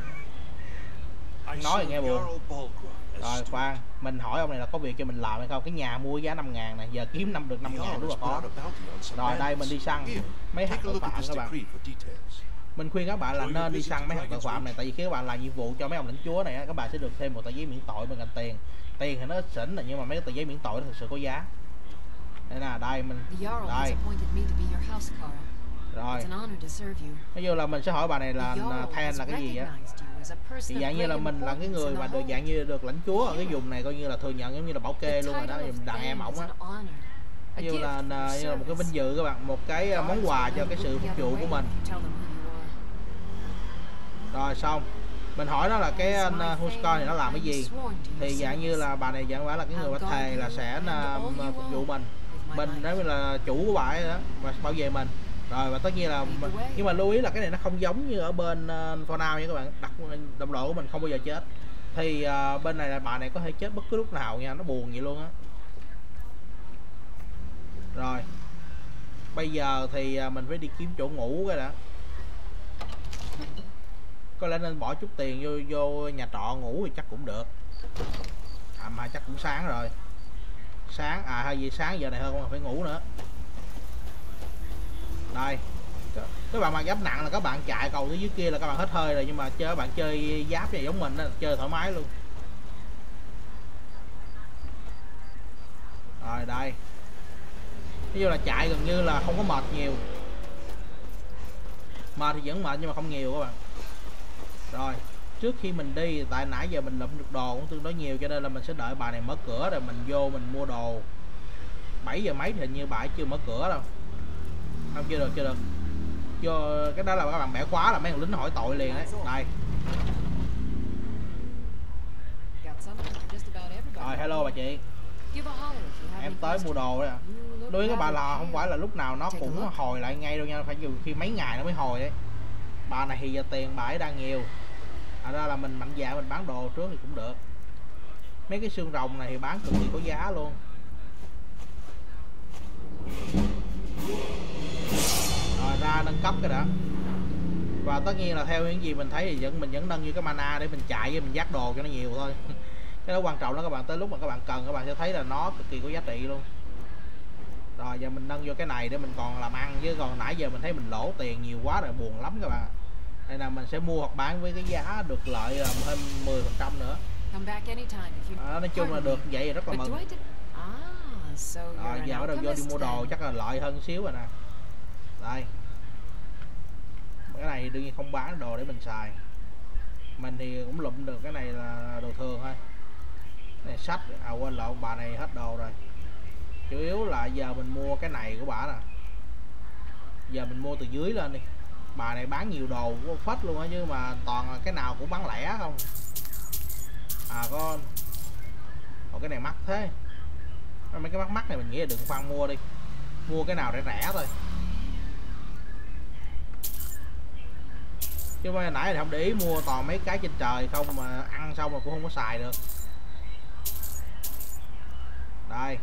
Nói thì nghe buồn. Rồi khoan, mình hỏi ông này là có việc cho mình làm hay không? Cái nhà mua giá năm ngàn này, giờ kiếm năm được năm ngàn đúng là có. Rồi đây mình đi săn mấy hạt tội phạm các bạn. Mình khuyên các bạn là nên đi săn mấy hạt tội phạm này, tại vì khi các bạn làm nhiệm vụ cho mấy ông lãnh chúa này các bạn sẽ được thêm một tờ giấy miễn tội bên cạnh tiền. Tiền thì nó ít xỉn là nhưng mà mấy cái tờ giấy miễn tội nó thực sự có giá. Đây nè, đây mình đây. Rồi. Nói chung là mình sẽ hỏi bà này là Than là cái gì á. Thì dạng như là mình là cái người mà được dạng như được lãnh chúa ở cái vùng này coi như là thừa nhận giống như là bảo kê luôn rồi đó, đàn em ổng á. Như là, như là một cái vinh dự các bạn, một cái món quà cho cái sự phục vụ của mình. Rồi xong mình hỏi nó là cái housecore này nó làm cái gì, thì dạng như là bà này dạng phải là cái người bà thề là sẽ phục vụ mình, mình nói là chủ của bà ấy đó và bảo vệ mình. Rồi và tất nhiên là nhưng mà lưu ý là cái này nó không giống như ở bên uh, Fallout nha các bạn, đặt đồng đội của mình không bao giờ chết, thì uh, bên này là bà này có thể chết bất cứ lúc nào nha, nó buồn vậy luôn á. Rồi bây giờ thì uh, mình phải đi kiếm chỗ ngủ cái đã, có lẽ nên bỏ chút tiền vô vô nhà trọ ngủ thì chắc cũng được. À mà chắc cũng sáng rồi, sáng à hay gì sáng giờ này hơn không phải ngủ nữa. Đây các bạn mặc giáp nặng là các bạn chạy cầu tới dưới kia là các bạn hết hơi rồi, nhưng mà chơi các bạn chơi giáp này giống mình đó, chơi thoải mái luôn. Rồi đây ví dụ là chạy gần như là không có mệt nhiều, mệt thì vẫn mệt nhưng mà không nhiều các bạn. Rồi trước khi mình đi, tại nãy giờ mình lụm được đồ cũng tương đối nhiều cho nên là mình sẽ đợi bà này mở cửa rồi mình vô mình mua đồ. Bảy giờ mấy thì hình như bà ấy chưa mở cửa đâu. Không, chưa được, chưa được. Vô cái đó là các bạn bẻ khóa là mấy thằng lính hỏi tội liền đấy. Đây. Rồi hello bà chị. Em tới mua đồ đấy ạ. Đối với các bà là không phải là lúc nào nó cũng hồi lại ngay đâu nha, phải nhiều khi mấy ngày nó mới hồi đấy. Bà này thì giờ tiền bà ấy đang nhiều. À ra là mình mạnh dạn mình bán đồ trước thì cũng được. Mấy cái xương rồng này thì bán cực kỳ có giá luôn. Rồi ra nâng cấp cái đã. Và tất nhiên là theo những gì mình thấy thì vẫn mình vẫn nâng như cái mana để mình chạy với mình dắt đồ cho nó nhiều thôi. Cái đó quan trọng đó các bạn, tới lúc mà các bạn cần các bạn sẽ thấy là nó cực kỳ có giá trị luôn. Rồi giờ mình nâng vô cái này để mình còn làm ăn, chứ còn nãy giờ mình thấy mình lỗ tiền nhiều quá rồi buồn lắm các bạn. Đây là mình sẽ mua hoặc bán với cái giá được lợi là thêm mười phần trăm nữa. À, nói chung là được vậy thì rất là mừng. Rồi giờ bắt đầu vô đi mua đồ chắc là lợi hơn xíu rồi nè. Đây. Cái này thì đương nhiên không bán đồ để mình xài. Mình thì cũng lụm được cái này là đồ thường thôi. Này sách, à quên lộn, bà này hết đồ rồi. Chủ yếu là giờ mình mua cái này của bà nè. Giờ mình mua từ dưới lên đi. Bà này bán nhiều đồ của phết luôn á, chứ mà toàn là cái nào cũng bán lẻ không. À con. Ồ cái này mắc thế. Mấy cái mắc mắc này mình nghĩ là đừng khoan mua đi. Mua cái nào rẻ rẻ thôi. Chứ mà nãy thì không để ý mua toàn mấy cái trên trời không mà ăn xong mà cũng không có xài được. Đây.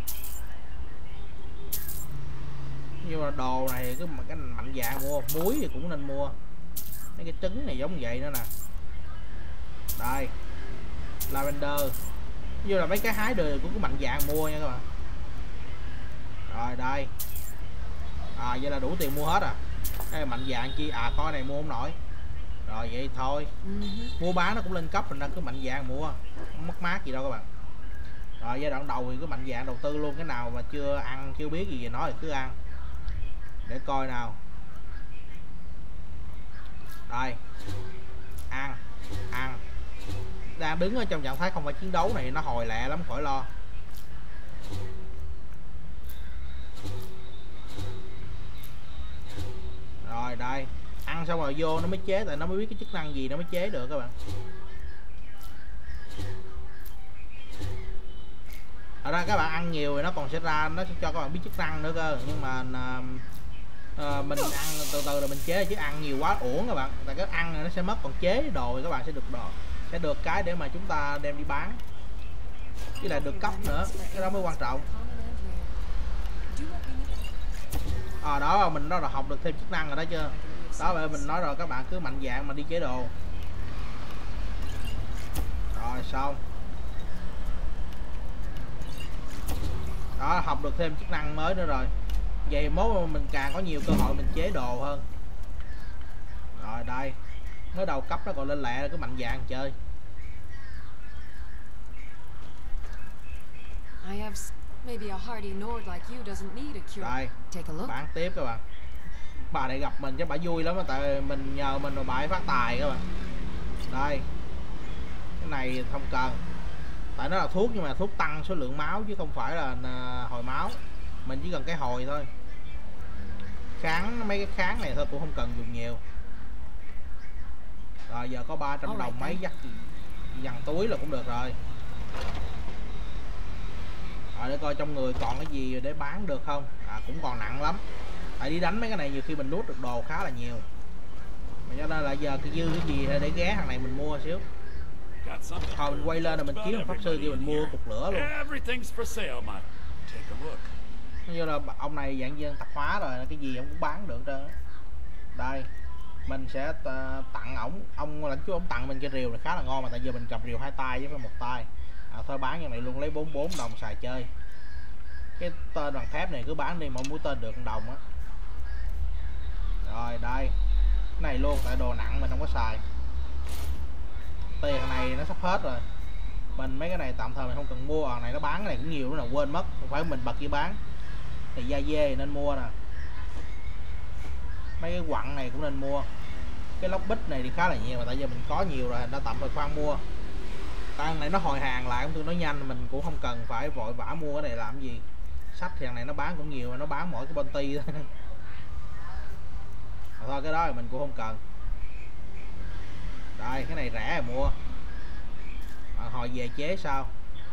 Nhưng mà đồ này cứ cái mạnh dạn mua, muối thì cũng nên mua. Mấy cái trứng này giống vậy nữa nè. Đây. Lavender. Như là mấy cái hái đời cũng có mạnh dạn mua nha các bạn. Rồi đây. À vậy là đủ tiền mua hết à. Đây mạnh dạn chi à, coi này mua không nổi. Rồi vậy thôi. Mua bán nó cũng lên cấp, mình đang cứ mạnh dạn mua, không mất mát gì đâu các bạn. Rồi giai đoạn đầu thì cứ mạnh dạn đầu tư luôn, cái nào mà chưa ăn chưa biết gì về nó thì cứ ăn. Để coi nào. Đây. Ăn, ăn. Đang đứng ở trong trạng thái không phải chiến đấu này nó hồi lẹ lắm, khỏi lo. Rồi đây, ăn xong rồi vô nó mới chế, tại nó mới biết cái chức năng gì nó mới chế được các bạn. Ở ra các bạn ăn nhiều thì nó còn sẽ ra, nó sẽ cho các bạn biết chức năng nữa cơ, nhưng mà à, mình ăn từ từ rồi mình chế, chứ ăn nhiều quá uổng các bạn, tại cái ăn này nó sẽ mất, còn chế đồ thì các bạn sẽ được đồ, sẽ được cái để mà chúng ta đem đi bán, với lại được cấp nữa, cái đó mới quan trọng. À, đó mình nói là học được thêm chức năng rồi đó chưa, đó vậy mình nói rồi, các bạn cứ mạnh dạn mà đi chế đồ. Rồi xong đó, học được thêm chức năng mới nữa rồi, vậy mốt mình càng có nhiều cơ hội mình chế đồ hơn. Rồi đây, mới đầu cấp nó còn lên lẹ, cứ mạnh dạn chơi. Đây, bán tiếp các bạn. Bà này gặp mình chắc bà vui lắm, tại mình nhờ mình rồi bà ấy phát tài các bạn. Đây, cái này không cần, tại nó là thuốc nhưng mà thuốc tăng số lượng máu chứ không phải là hồi máu, mình chỉ cần cái hồi thôi. Kháng, mấy cái kháng này thôi cũng không cần dùng nhiều. Rồi giờ có ba trăm đồng mấy dắt dằn túi là cũng được rồi. Rồi để coi trong người còn cái gì để bán được không. À, cũng còn nặng lắm, tại đi đánh mấy cái này nhiều khi mình lút được đồ khá là nhiều, mà cho nên là giờ cái dư cái gì để ghé thằng này mình mua xíu. Thôi mình quay lên rồi mình kiếm một pháp sư kia mình mua cục lửa luôn. Như là ông này dạng dân tạp hóa rồi, cái gì ông cũng bán được trơn. Đây mình sẽ tặng ổng, ông lãnh chúa ông tặng mình cái rìu này khá là ngon, mà tại giờ mình cầm rìu hai tay với một tay. À, thôi bán như này luôn, lấy bốn mươi bốn đồng xài chơi. Cái tên bằng thép này cứ bán đi, mỗi mũi tên được một đồng á. Rồi đây, cái này luôn, tại đồ nặng mình không có xài. Tiền này nó sắp hết rồi, mình mấy cái này tạm thời mình không cần mua. Này nó bán cái này cũng nhiều, nó là quên mất, không phải mình bật kia bán. Thì da dê nên mua nè, mấy cái quặng này cũng nên mua. Cái lóc bích này thì khá là nhiều, mà tại giờ mình có nhiều rồi, đã tạm thời khoan mua. Tại này nó hồi hàng lại cũng tương đối nhanh, mình cũng không cần phải vội vã mua cái này làm gì. Sách thì thằng này nó bán cũng nhiều, nó bán mỗi cái bounty thôi. Thôi cái đó thì mình cũng không cần. Đây cái này rẻ rồi mua, à, hồi về chế sao.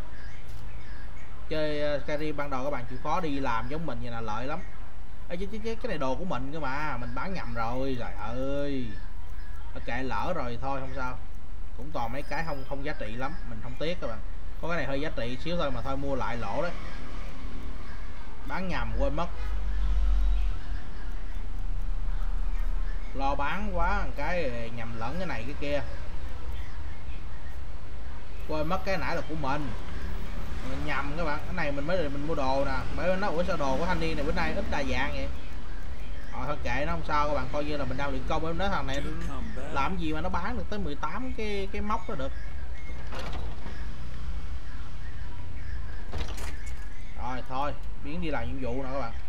Chơi Skyrim ban đầu các bạn chịu khó đi làm giống mình vậy là lợi lắm. Ê, chứ, chứ, cái này đồ của mình cơ mà, mình bán nhầm rồi, trời ơi. Kệ lỡ rồi thôi không sao, cũng toàn mấy cái không không giá trị lắm, mình không tiếc các bạn. Có cái này hơi giá trị xíu thôi mà thôi mua lại lỗ đấy, bán nhầm quên mất. Lo bán quá cái nhầm lẫn cái này cái kia, quên mất cái nãy là của mình, mình nhầm các bạn. Cái này mình mới được mình mua đồ nè, mới nói ủa sao đồ của thanh niên này bữa nay ít đa dạng vậy. Rồi thôi kệ nó không sao, các bạn coi như là mình đang luyện công. Em nói thằng này làm gì mà nó bán được tới mười tám cái cái móc đó được. Rồi thôi biến đi làm nhiệm vụ nè các bạn,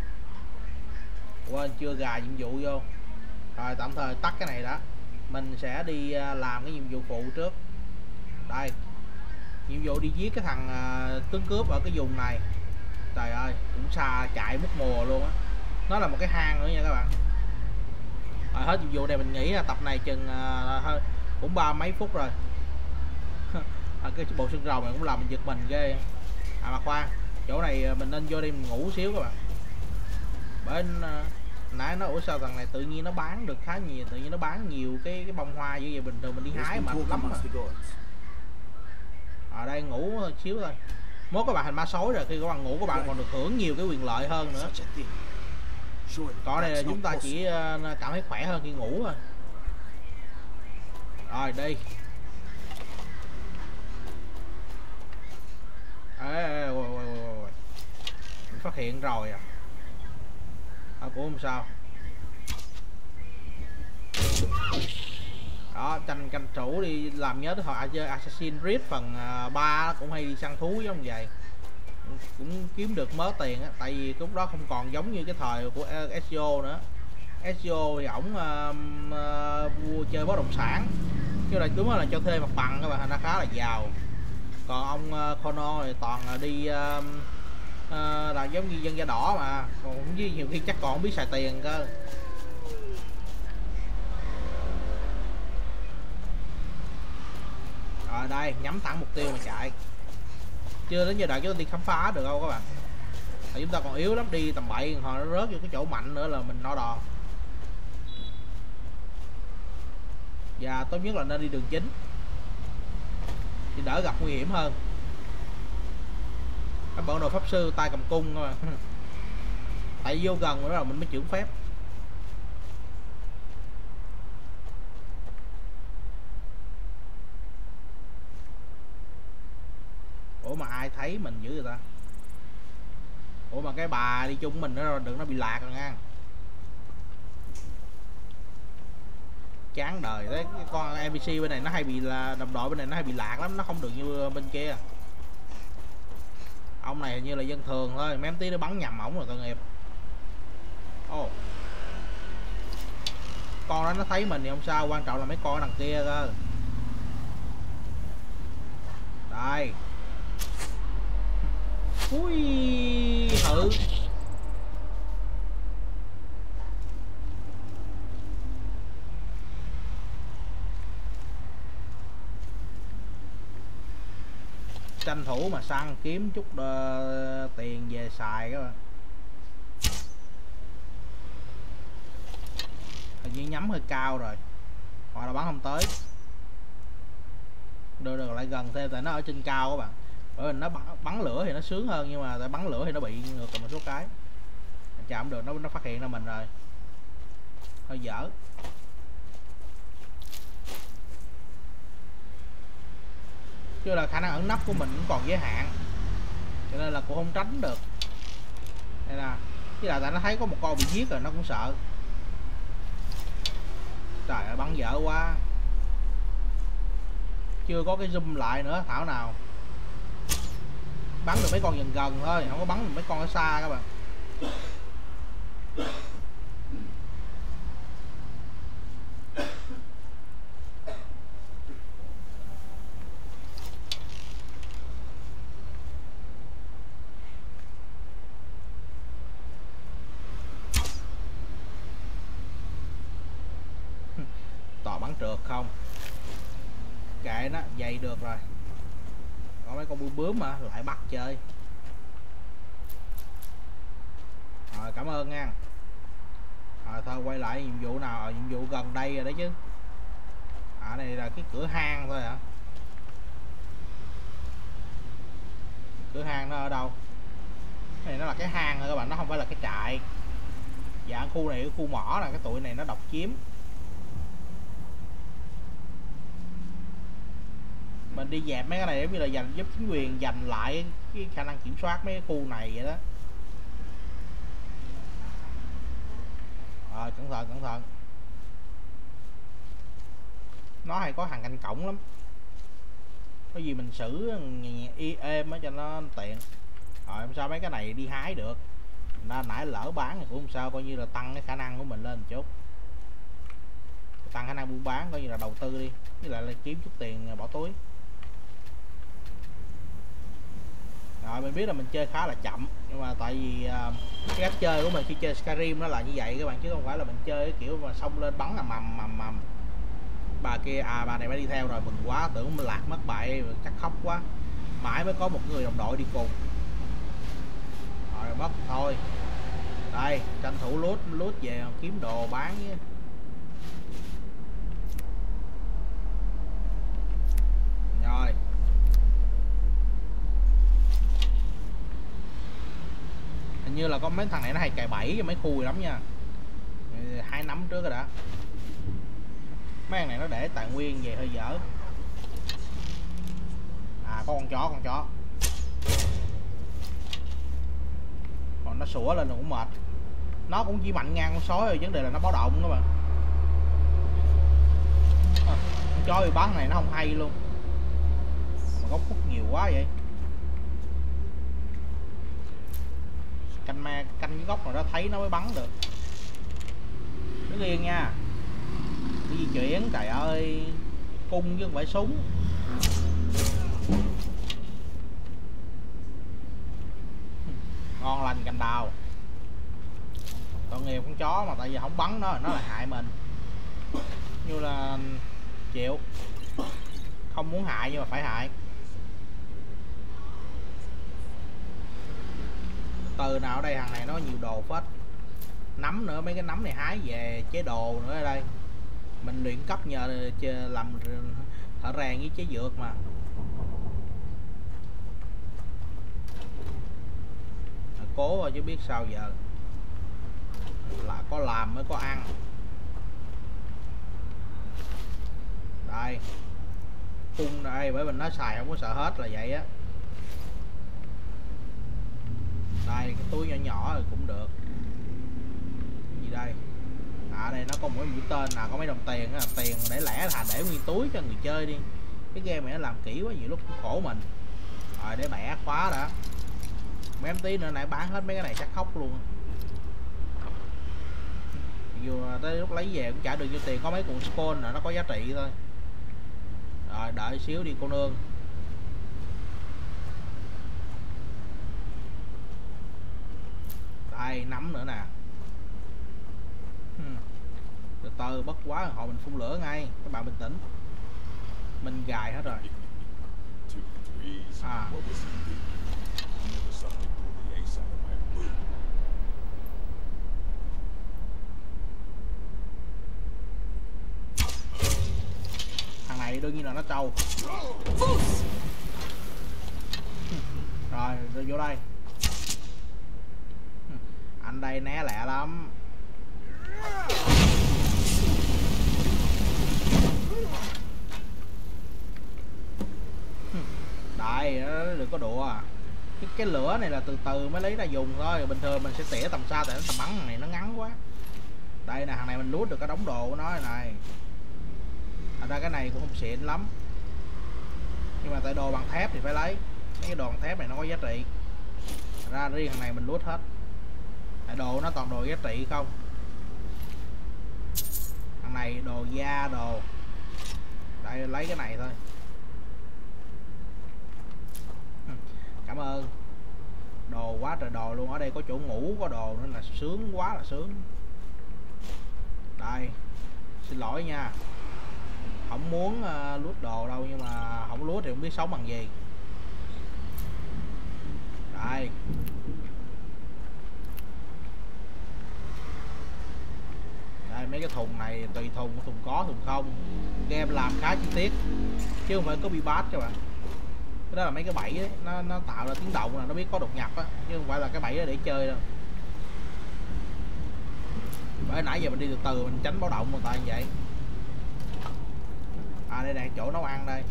quên chưa gà nhiệm vụ vô. Rồi tạm thời tắt cái này đã, mình sẽ đi làm cái nhiệm vụ phụ trước. Đây, nhiệm vụ đi giết cái thằng uh, tướng cướp ở cái vùng này. Trời ơi cũng xa, chạy mất mùa luôn á, nó là một cái hang nữa nha các bạn. Rồi hết nhiệm vụ này mình nghĩ là tập này chừng uh, hơi cũng ba mấy phút rồi. À, cái bộ xương rồng này cũng làm mình giật mình ghê. À mà khoan, chỗ này mình nên vô đi mình ngủ xíu các bạn. Bên uh, nãy nó ủa sao thằng này tự nhiên nó bán được khá nhiều, tự nhiên nó bán nhiều cái cái bông hoa như vậy, bình thường mình đi hái mà lắm mà. Ở đây ngủ xíu thôi, mốt các bạn thành ma sói rồi, khi các bạn ngủ các bạn còn được hưởng nhiều cái quyền lợi hơn nữa. Còn đây là chúng ta chỉ cảm thấy khỏe hơn khi ngủ thôi. Rồi đi. Ê, ê, ôi, ôi, ôi. Mình phát hiện rồi à, à cũng không sao. Đó, tranh canh chủ đi làm nhớ tới hồi chơi Assassin's Creed phần ba cũng hay đi săn thú giống vậy, cũng kiếm được mớ tiền á. Tại vì lúc đó không còn giống như cái thời của ét giê ô nữa. ét giê ô thì ổng uh, uh, chơi bất động sản, chứ là đúng là cho thuê mặt bằng các bạn, thành ra khá là giàu. Còn ông uh, Connor thì toàn là đi uh, uh, là giống như dân da đỏ mà, còn với nhiều khi chắc còn không biết xài tiền cơ. Rồi đây, nhắm thẳng mục tiêu mà chạy. Chưa đến giai đoạn chúng ta đi khám phá được đâu các bạn. Tại chúng ta còn yếu lắm, đi tầm bậy hồi nó rớt vô cái chỗ mạnh nữa là mình no đòn. Và tốt nhất là nên đi đường chính thì đỡ gặp nguy hiểm hơn. Các bọn đồ pháp sư tay cầm cung mà. Tại vô gần rồi đó mình mới chuyển phép. Ủa mà ai thấy mình dữ vậy ta? Ủa mà cái bà đi chung mình nữa, đừng nó bị lạc rồi nha. Chán đời đấy, cái con en pê xê bên này nó hay bị là đồng đội bên này nó hay bị lạc lắm, nó không được như bên kia. Ông này hình như là dân thường thôi, mấy em tí nó bắn nhầm ổng rồi tội nghiệp. Ồ oh. Con đó nó thấy mình thì không sao, quan trọng là mấy con ở đằng kia cơ. Đây. Ui hự. Tranh thủ mà săn kiếm chút uh, tiền về xài các bạn. Hình như nhắm hơi cao rồi, hoặc là bắn không tới. Được được lại gần thêm, tại nó ở trên cao các bạn. Bởi vì nó bắn, bắn lửa thì nó sướng hơn, nhưng mà tại bắn lửa thì nó bị ngược lại một số cái. Chạm được nó nó phát hiện ra mình rồi, hơi dở. Chứ là khả năng ẩn nấp của mình cũng còn giới hạn, cho nên là cũng không tránh được. Đây nè, chứ là tại nó thấy có một con bị giết rồi nó cũng sợ. Trời ơi bắn dở quá. Chưa có cái zoom lại nữa thảo nào. Bắn được mấy con gần gần thôi, không có bắn được mấy con ở xa các bạn. Tò bắn trượt không? Kệ nó, dày được rồi. Có mấy con bướm bướm mà lại bắt chơi. Rồi cảm ơn nha. Rồi thôi quay lại nhiệm vụ nào, ở nhiệm vụ gần đây rồi đấy chứ. À này là cái cửa hang thôi hả? Cửa hang nó ở đâu? Cái này nó là cái hang thôi các bạn, nó không phải là cái trại. Dạ khu này cái khu mỏ là cái tụi này nó độc chiếm. Mình đi dẹp mấy cái này giống như là dành giúp chính quyền giành lại cái khả năng kiểm soát mấy cái khu này vậy đó. Rồi cẩn thận cẩn thận. Nó hay có hàng canh cổng lắm, có gì mình xử nhẹ êm á cho nó tiện. Rồi không sao, mấy cái này đi hái được. Nên nãy lỡ bán thì cũng không sao, coi như là tăng cái khả năng của mình lên một chút, tăng khả năng buôn bán, coi như là đầu tư đi, với lại là kiếm chút tiền bỏ túi. Rồi mình biết là mình chơi khá là chậm, nhưng mà tại vì uh, cái cách chơi của mình khi chơi Skyrim nó là như vậy các bạn, chứ không phải là mình chơi cái kiểu mà xông lên bắn là mầm mầm mầm. Bà kia à, bà này mới đi theo rồi, mừng quá, tưởng mình lạc mất bại chắc khóc quá, mãi mới có một người đồng đội đi cùng. Rồi mất thôi. Đây tranh thủ lút lút về kiếm đồ bán với. Rồi hình như là có mấy thằng này nó hay cài bẫy cho mấy khu lắm nha. Hai nắm trước rồi đã. Mấy thằng này nó để tài nguyên về hơi dở. À có con chó, con chó còn nó sủa lên là cũng mệt. Nó cũng chỉ mạnh ngang con sói rồi, vấn đề là nó báo động các bạn. À, con chó bị bắn này nó không hay luôn, mà góc khúc nhiều quá vậy. Canh ma canh cái góc nào đó thấy nó mới bắn được. Đứng yên nha, đi di chuyển, trời ơi cung chứ không phải súng. Ngon lành cành đào. Tội nghiệp con chó, mà tại vì không bắn nó nó lại hại mình, như là chịu. Không muốn hại nhưng mà phải hại. từ nào ở đây, thằng này nó nhiều đồ phết. Nấm nữa, mấy cái nấm này hái về chế đồ nữa. Ở đây mình luyện cấp nhờ làm thợ rèn với chế dược mà. Cố rồi chứ biết sao giờ, là có làm mới có ăn. Đây cung đây, bởi mình nói xài không có sợ hết là vậy á. Đây cái túi nhỏ nhỏ rồi cũng được. Gì đây? À đây nó có mỗi mũi tên nào có mấy đồng tiền á, tiền để lẻ thà để nguyên túi cho người chơi đi. Cái game này nó làm kỹ quá, nhiều lúc cũng khổ mình. Rồi để bẻ khóa đã. Mấy em tí nữa nãy bán hết mấy cái này chắc khóc luôn. Dù tới lúc lấy về cũng trả được nhiêu tiền, có mấy cuộn scroll là nó có giá trị thôi. Rồi đợi xíu đi cô nương. Đây nấm nữa nè. Từ từ bất quá họ mình phun lửa ngay, các bạn bình tĩnh. Mình gài hết rồi. À thằng này đương nhiên là nó trâu. Rồi rồi vô đây. Anh đây né lẹ lắm. Đại đừng có đùa. Cái, cái lửa này là từ từ mới lấy ra dùng thôi, bình thường mình sẽ tỉa tầm xa tại nó tầm bắn này nó ngắn quá. Đây nè, thằng này mình lút được cái đống đồ của nó này. Thành ra cái này cũng không xịn lắm, nhưng mà tại đồ bằng thép thì phải lấy. Mấy cái đồ bằng thép này nó có giá trị. Thành ra riêng thằng này mình lút hết, tại đồ nó toàn đồ giá trị không. Thằng này đồ da đồ. Đây lấy cái này thôi. Cảm ơn. Đồ quá trời đồ luôn. Ở đây có chỗ ngủ, có đồ nữa là sướng quá là sướng. Đây xin lỗi nha, không muốn uh, lút đồ đâu, nhưng mà không lút thì không biết sống bằng gì. Đây đây mấy cái thùng này tùy thùng, thùng có thùng không. Game làm khá chi tiết chứ không phải có bị bát các bạn. Cái đó là mấy cái bẫy ấy, nó nó tạo ra tiếng động là nó biết có đột nhập á, chứ không phải là cái bẫy đó để chơi đâu. Bởi nãy giờ mình đi từ từ mình tránh báo động, người ta như vậy. À đây nè, chỗ nấu ăn đây.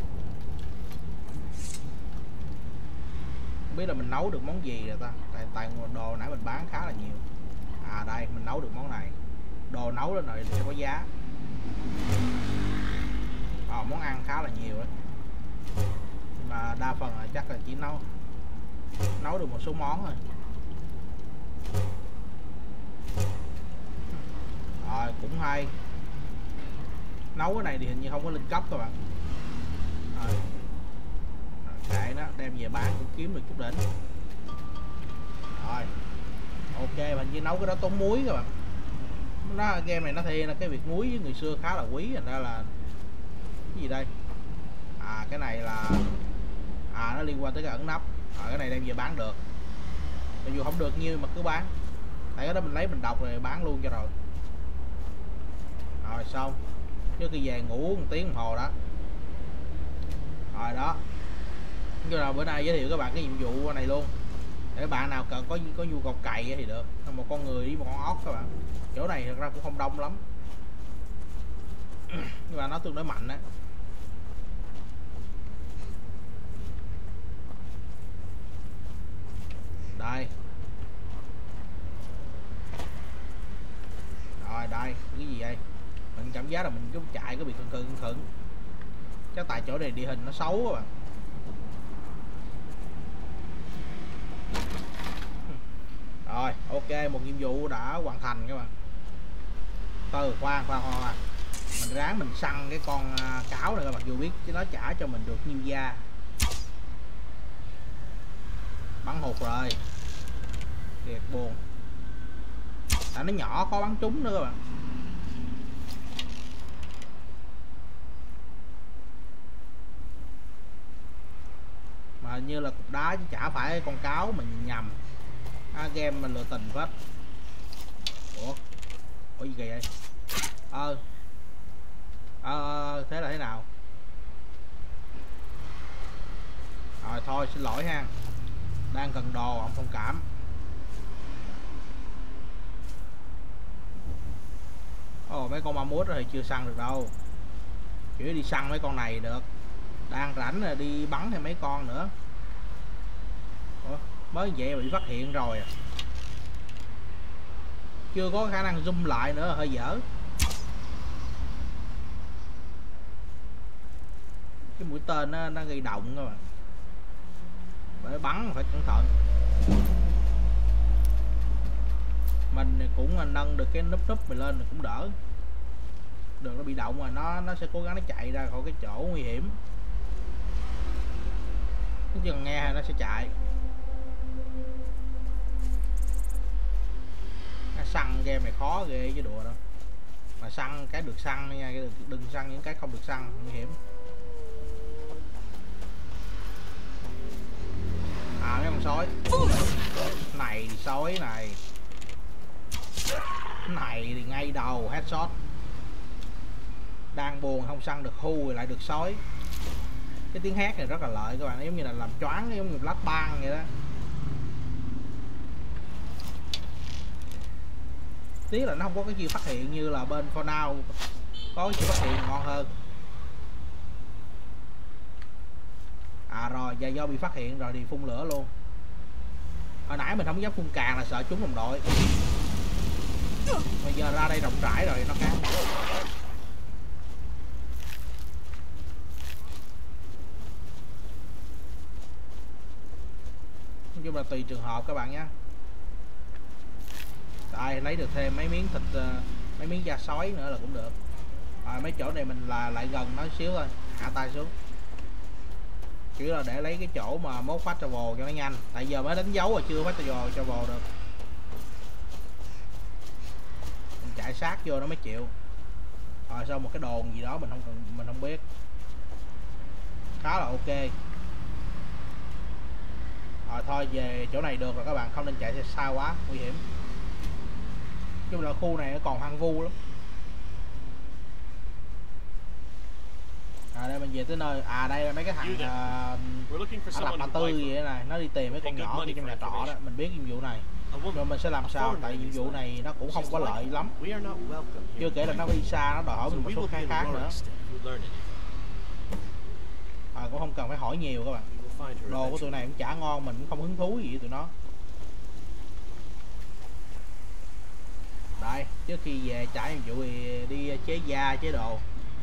Không biết là mình nấu được món gì rồi ta, tại tại đồ nãy mình bán khá là nhiều. À đây mình nấu được món này. Đồ nấu lên rồi sẽ có giá. À, món ăn khá là nhiều đấy, nhưng mà đa phần là chắc là chỉ nấu nấu được một số món thôi. Rồi cũng hay. Nấu cái này thì hình như không có lên cấp các bạn. Rồi kệ nó, đem về bán cũng kiếm được chút đỉnh. Rồi ok, hình như nấu cái đó tốn muối các bạn. Nó game này nó thì là cái việc muối với người xưa khá là quý, thành ra là cái gì đây. À cái này là à nó liên quan tới cái ẩn nấp. À, cái này đem về bán được, mặc dù không được nhiêu mà cứ bán, tại cái đó mình lấy mình đọc rồi bán luôn cho rồi. Rồi xong, trước khi về ngủ một tiếng đồng hồ đó. Rồi đó, như là bữa nay giới thiệu các bạn cái nhiệm vụ này luôn, để bạn nào cần có có nhu cầu cày thì được. Một con người với một con ốc các bạn. Chỗ này thật ra cũng không đông lắm nhưng mà nó tương đối mạnh á. Đây rồi, đây cái gì vậy? Mình cảm giác là mình cứ chạy có bị khựng khựng khựng. Chắc tại chỗ này địa hình nó xấu các bạn. Rồi ok, một nhiệm vụ đã hoàn thành các bạn. Từ khoan khoan khoan mình ráng mình săn cái con cáo này, mặc dù biết chứ nó trả cho mình được nhiêu da. Bắn hụt rồi, thiệt buồn. Tại nó nhỏ khó bắn trúng nữa các bạn. Mà hình như là cục đá chứ chả phải con cáo, mình nhầm. À, game mình lựa tình phết. Ủa Ủa gì kỳ vậy? Ờ Ờ thế là thế nào? Rồi thôi xin lỗi ha, đang cần đồ ông thông cảm. Ồ mấy con ma mút thì chưa săn được đâu, chỉ đi săn mấy con này được, đang rảnh rồi đi bắn thêm mấy con nữa. Ủa, mới vậy bị phát hiện rồi à? Chưa có khả năng zoom lại nữa, hơi dở. Cái mũi tên nó, nó gây động các bạn, phải bắn phải cẩn thận. Mình cũng nâng được cái núp núp mình lên cũng đỡ, đường nó bị động mà nó nó sẽ cố gắng nó chạy ra khỏi cái chỗ nguy hiểm, nó chỉ cần nghe nó sẽ chạy. Nó săn game này khó ghê chứ đùa đâu, mà săn cái được săn nha, đừng săn những cái không được săn, nguy hiểm. À mấy con sói này, sói này này thì ngay đầu headshot. Đang buồn không săn được hưu lại được sói. Cái tiếng hét này rất là lợi các bạn, giống như là làm choáng, giống như Black Bang vậy đó. Tiếc là nó không có cái chiêu phát hiện như là bên Fallout, có chiêu phát hiện ngon hơn. À rồi, và do bị phát hiện rồi thì phun lửa luôn. Hồi nãy mình không dám phun càng là sợ trúng đồng đội, bây giờ ra đây rộng rãi rồi nó khác. Nói chung là tùy trường hợp các bạn nhé. Đây lấy được thêm mấy miếng thịt, mấy miếng da sói nữa là cũng được. Rồi mấy chỗ này mình là lại gần nó xíu thôi, hạ tay xuống, chỉ là để lấy cái chỗ mà mốt phát cho vồ cho nó nhanh, tại giờ mới đánh dấu rồi chưa phát cho vồ cho vồ được. Mình chạy sát vô nó mới chịu. Rồi sau một cái đồn gì đó mình không mình không biết, khá là ok. Rồi thôi về chỗ này được rồi các bạn, không nên chạy xa quá nguy hiểm. Nhưng mà khu này nó còn hoang vu lắm. À đây mình về tới nơi. À đây là mấy cái thằng uh, Ả Rập Ma Tư gì vậy này, nó đi tìm mấy con nhỏ kia trong nhà trọ đó. Mình biết nhiệm vụ này, rồi mình sẽ làm sao, tại nhiệm vụ này nó cũng không có lợi lắm. Chưa kể là nó đi xa, nó đòi hỏi mình một số khác khác nữa. À, cũng không cần phải hỏi nhiều các bạn. Đồ của tụi này cũng chả ngon, mình cũng không hứng thú gì với tụi nó. Đây, trước khi về trải nhiệm vụ thì đi chế da, chế đồ.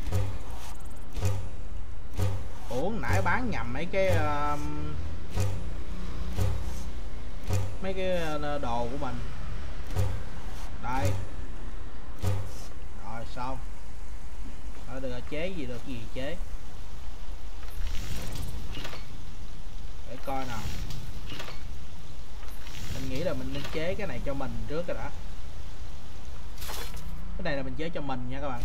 Ủa nãy bán nhầm mấy cái uh, mấy cái đồ của mình. Đây. Rồi xong. Ở được chế gì được gì chế. Để coi nào. Mình nghĩ là mình nên chế cái này cho mình trước rồi đã. Cái này là mình chế cho mình nha các bạn.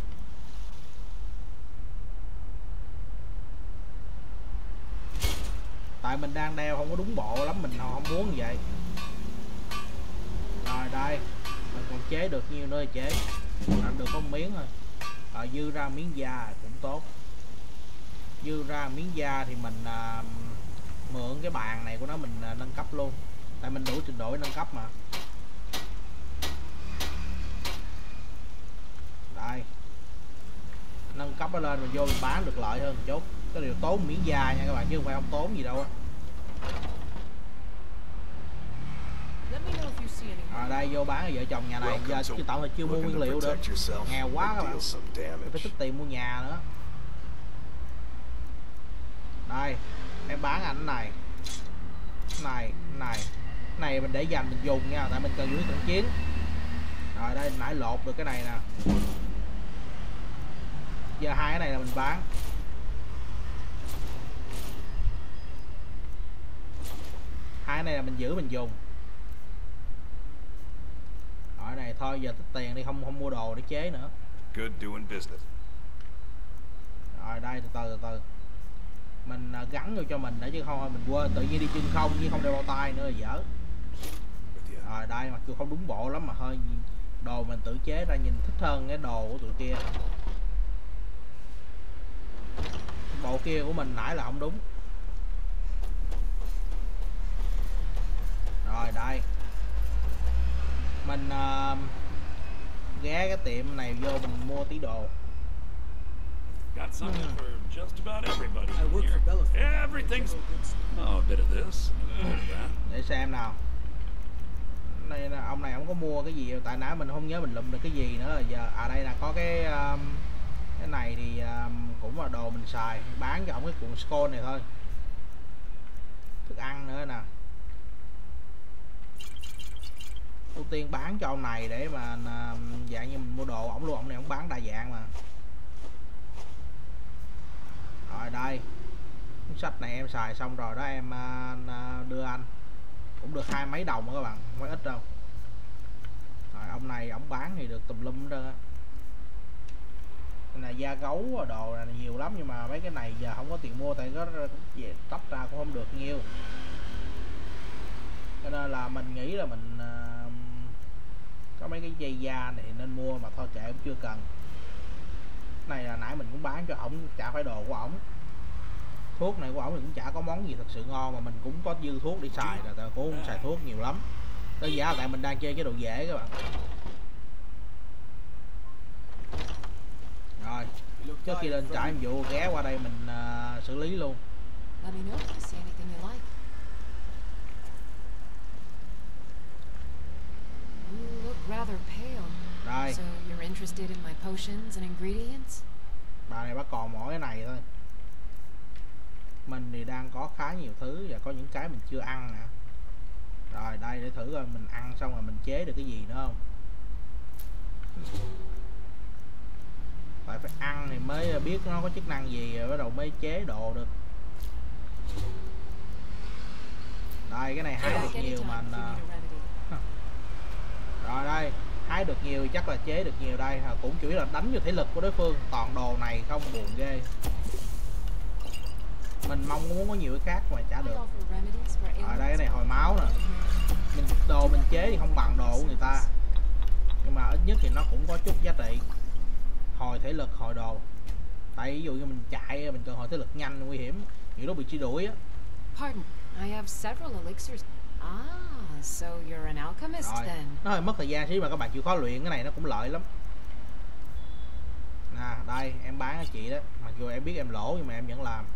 Tại mình đang đeo không có đúng bộ lắm, mình không muốn như vậy. Rồi đây, mình còn chế được nhiêu nữa chế. Đã được có một miếng thôi. Rồi dư ra miếng da cũng tốt. Dư ra miếng da thì mình à, mượn cái bàn này của nó mình à, nâng cấp luôn. Tại mình đủ trình độ nâng cấp mà. Đây. Nâng cấp nó lên mình vô mình bán được lợi hơn một chút. Cái điều tốn miếng da nha các bạn, chứ không phải không tốn gì đâu á. À, đây vô bán vợ chồng nhà này, giờ chứ tao là chưa mua nguyên liệu được, nghèo quá các bạn, phải tích tiền mua nhà nữa. Đây em bán ảnh này, này này này mình để dành mình dùng nha, tại mình cần dưới trận chiến. Rồi đây nãy lột được cái này nè, giờ hai cái này là mình bán. Hai cái này là mình giữ mình dùng. Ở này thôi giờ tích tiền đi, không không mua đồ để chế nữa. Good doing business. Rồi đây từ từ từ từ mình gắn vô cho mình để chứ không thôi mình quên tự nhiên đi chân không nhưng không đeo bao tay nữa là dở. Rồi đây, mặc dù không đúng bộ lắm mà hơi đồ mình tự chế ra nhìn thích hơn cái đồ của tụi kia. Bộ kia của mình nãy là không đúng. Rồi đây, mình uh, ghé cái tiệm này vô mình mua tí đồ. Got something for just about everybody here. Everything's oh, a bit of this, a bit of that. Để xem nào. Đây là ông này không có mua cái gì, tại nãy mình không nhớ mình lụm được cái gì nữa. Giờ à đây là có cái um, cái này thì um, cũng là đồ mình xài, bán cho ông cái cuộn scone này thôi. Thức ăn nữa nè. Ưu tiên bán cho ông này để mà uh, dạng như mình mua đồ ổng luôn, ông này ông bán đa dạng mà. Rồi đây, cuốn sách này em xài xong rồi đó, em uh, đưa anh cũng được hai mấy đồng đó các bạn, không phải ít đâu. Rồi ông này ông bán thì được tùm lum đó. Cái này da gấu đồ này nhiều lắm, nhưng mà mấy cái này giờ không có tiền mua, tại có về tách ra cũng không được nhiều, cho nên là mình nghĩ là mình uh, có mấy cái dây da này thì nên mua, mà thôi kệ cũng chưa cần. Cái này là nãy mình cũng bán cho ổng, chả phải đồ của ổng. Thuốc này của ổng thì cũng chả có món gì thật sự ngon, mà mình cũng có dư thuốc để xài rồi, tại cũng không xài thuốc nhiều lắm. Đơn giản là tại mình đang chơi cái đồ dễ các bạn. Rồi, trước khi lên trại nhiệm vụ ghé qua đây mình uh, xử lý luôn. Rồi. Bà này bắt còn mỗi cái này thôi. Mình thì đang có khá nhiều thứ và có những cái mình chưa ăn nè. Rồi đây, để thử coi mình ăn xong rồi mình chế được cái gì nữa không. Phải phải ăn thì mới biết nó có chức năng gì rồi bắt đầu mới chế đồ được. Đây cái này hái được nhiều mà anh... Rồi đây, hái được nhiều chắc là chế được nhiều đây. Cũng chủ yếu là đánh vô thể lực của đối phương. Toàn đồ này không, buồn ghê. Mình mong muốn có nhiều cái khác mà chả được. Ở đây cái này hồi máu nè. Mình đồ mình chế thì không bằng đồ của người ta, nhưng mà ít nhất thì nó cũng có chút giá trị. Hồi thể lực, hồi đồ. Tại ví dụ như mình chạy mình cần hồi thể lực nhanh nguy hiểm, nhiều lúc bị truy đuổi á. Pardon, I have several elixirs. Ah, so you're an alchemist then. Nó hơi mất thời gian xíu mà các bạn chịu khó luyện cái này nó cũng lợi lắm. Nè, đây em bán cho chị đó, mặc dù em biết em lỗ nhưng mà em vẫn làm.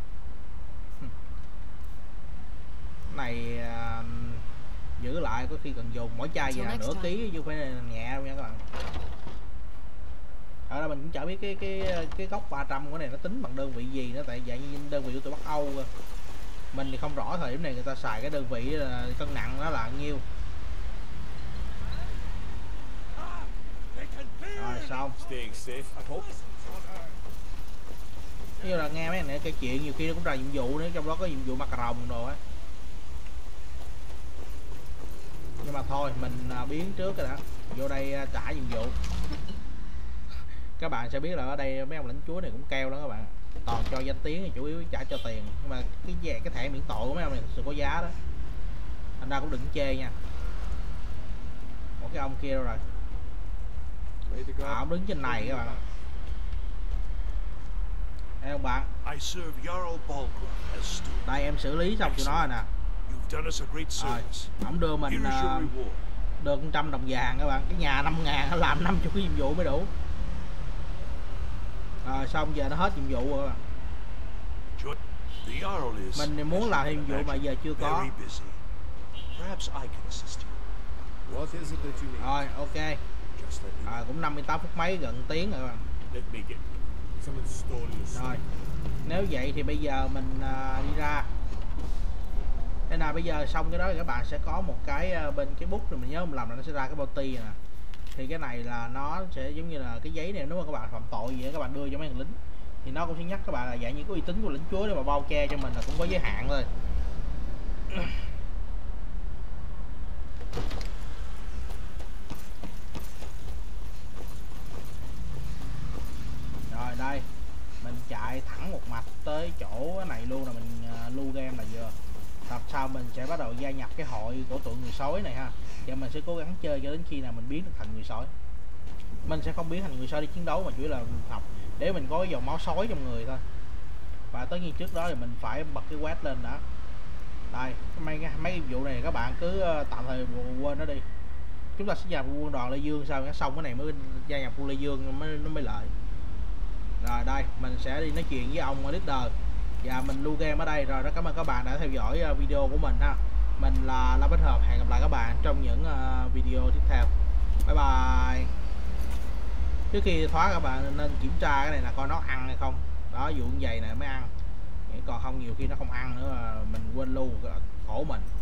Này uh, giữ lại có khi cần dùng, mỗi chai gì là nửa ký chứ không phải là nhẹ đâu nha các bạn. Ở đây mình cũng chả biết cái cái cái gốc ba trăm của này nó tính bằng đơn vị gì nữa, tại dạng như đơn vị của tụi Bắc Âu cơ. Mình thì không rõ thời điểm này người ta xài cái đơn vị là cân nặng nó là nhiêu. Rồi xong. Như là nghe mấy này cái chuyện nhiều khi nó cũng ra nhiệm vụ nữa, trong đó có nhiệm vụ mặt cà rồng rồi á. Nhưng mà thôi mình biến trước rồi đã, vô đây trả nhiệm vụ. Các bạn sẽ biết là ở đây mấy ông lãnh chúa này cũng keo đó các bạn, toàn cho danh tiếng thì chủ yếu trả cho tiền, nhưng mà cái về cái thẻ miễn tội của mấy ông này thực sự có giá đó, thành ra cũng đừng chê nha. Một cái ông kia đâu rồi? À, ông đứng trên này các bạn. Đây ông bạn, đây em xử lý xong tụi nó rồi nè. Rồi, ổng đưa mình uh, được một trăm đồng vàng các bạn, cái nhà năm ngàn nó làm năm mươi cái nhiệm vụ mới đủ. Rồi xong giờ nó hết nhiệm vụ rồi các bạn. Mình thì muốn làm nhiệm vụ mà giờ chưa có. Rồi ok. Rồi cũng năm mươi tám phút mấy, gần tiếng rồi các bạn. Rồi nếu vậy thì bây giờ mình uh, đi ra. Thế nào bây giờ xong cái đó thì các bạn sẽ có một cái uh, bên cái bút rồi mình nhớ không làm là nó sẽ ra cái bounty nè. Thì cái này là nó sẽ giống như là cái giấy này, nếu mà các bạn phạm tội gì đó, các bạn đưa cho mấy thằng lính thì nó cũng sẽ nhắc các bạn là dạng như có uy tín của lính chúa để mà bao che cho mình là cũng có giới hạn thôi. Rồi đây mình chạy thẳng một mạch tới chỗ cái này luôn là mình uh, lưu game là vừa. tập sau mình sẽ bắt đầu gia nhập cái hội của tụi người sói này ha, và mình sẽ cố gắng chơi cho đến khi nào mình biến được thành người sói. Mình sẽ không biến thành người sói đi chiến đấu mà chủ yếu là học để mình có cái dòng máu sói trong người thôi. Và tất nhiên trước đó thì mình phải bật cái quét lên đã. Đây, mấy mấy cái vụ này các bạn cứ tạm thời quên nó đi. Chúng ta sẽ gia nhập quân đoàn Lê Dương, sao cái xong cái này mới gia nhập quân Lê Dương mới nó mới lợi. Rồi đây, mình sẽ đi nói chuyện với ông leader và mình lưu game ở đây rồi. Đó, cảm ơn các bạn đã theo dõi video của mình ha. Mình là La Bích Hợp, hẹn gặp lại các bạn trong những video tiếp theo. Bye bye. Trước khi thoát các bạn nên kiểm tra cái này là coi nó ăn hay không. Đó, vụ như vậy này mới ăn. Còn không nhiều khi nó không ăn nữa mà mình quên lưu, khổ mình.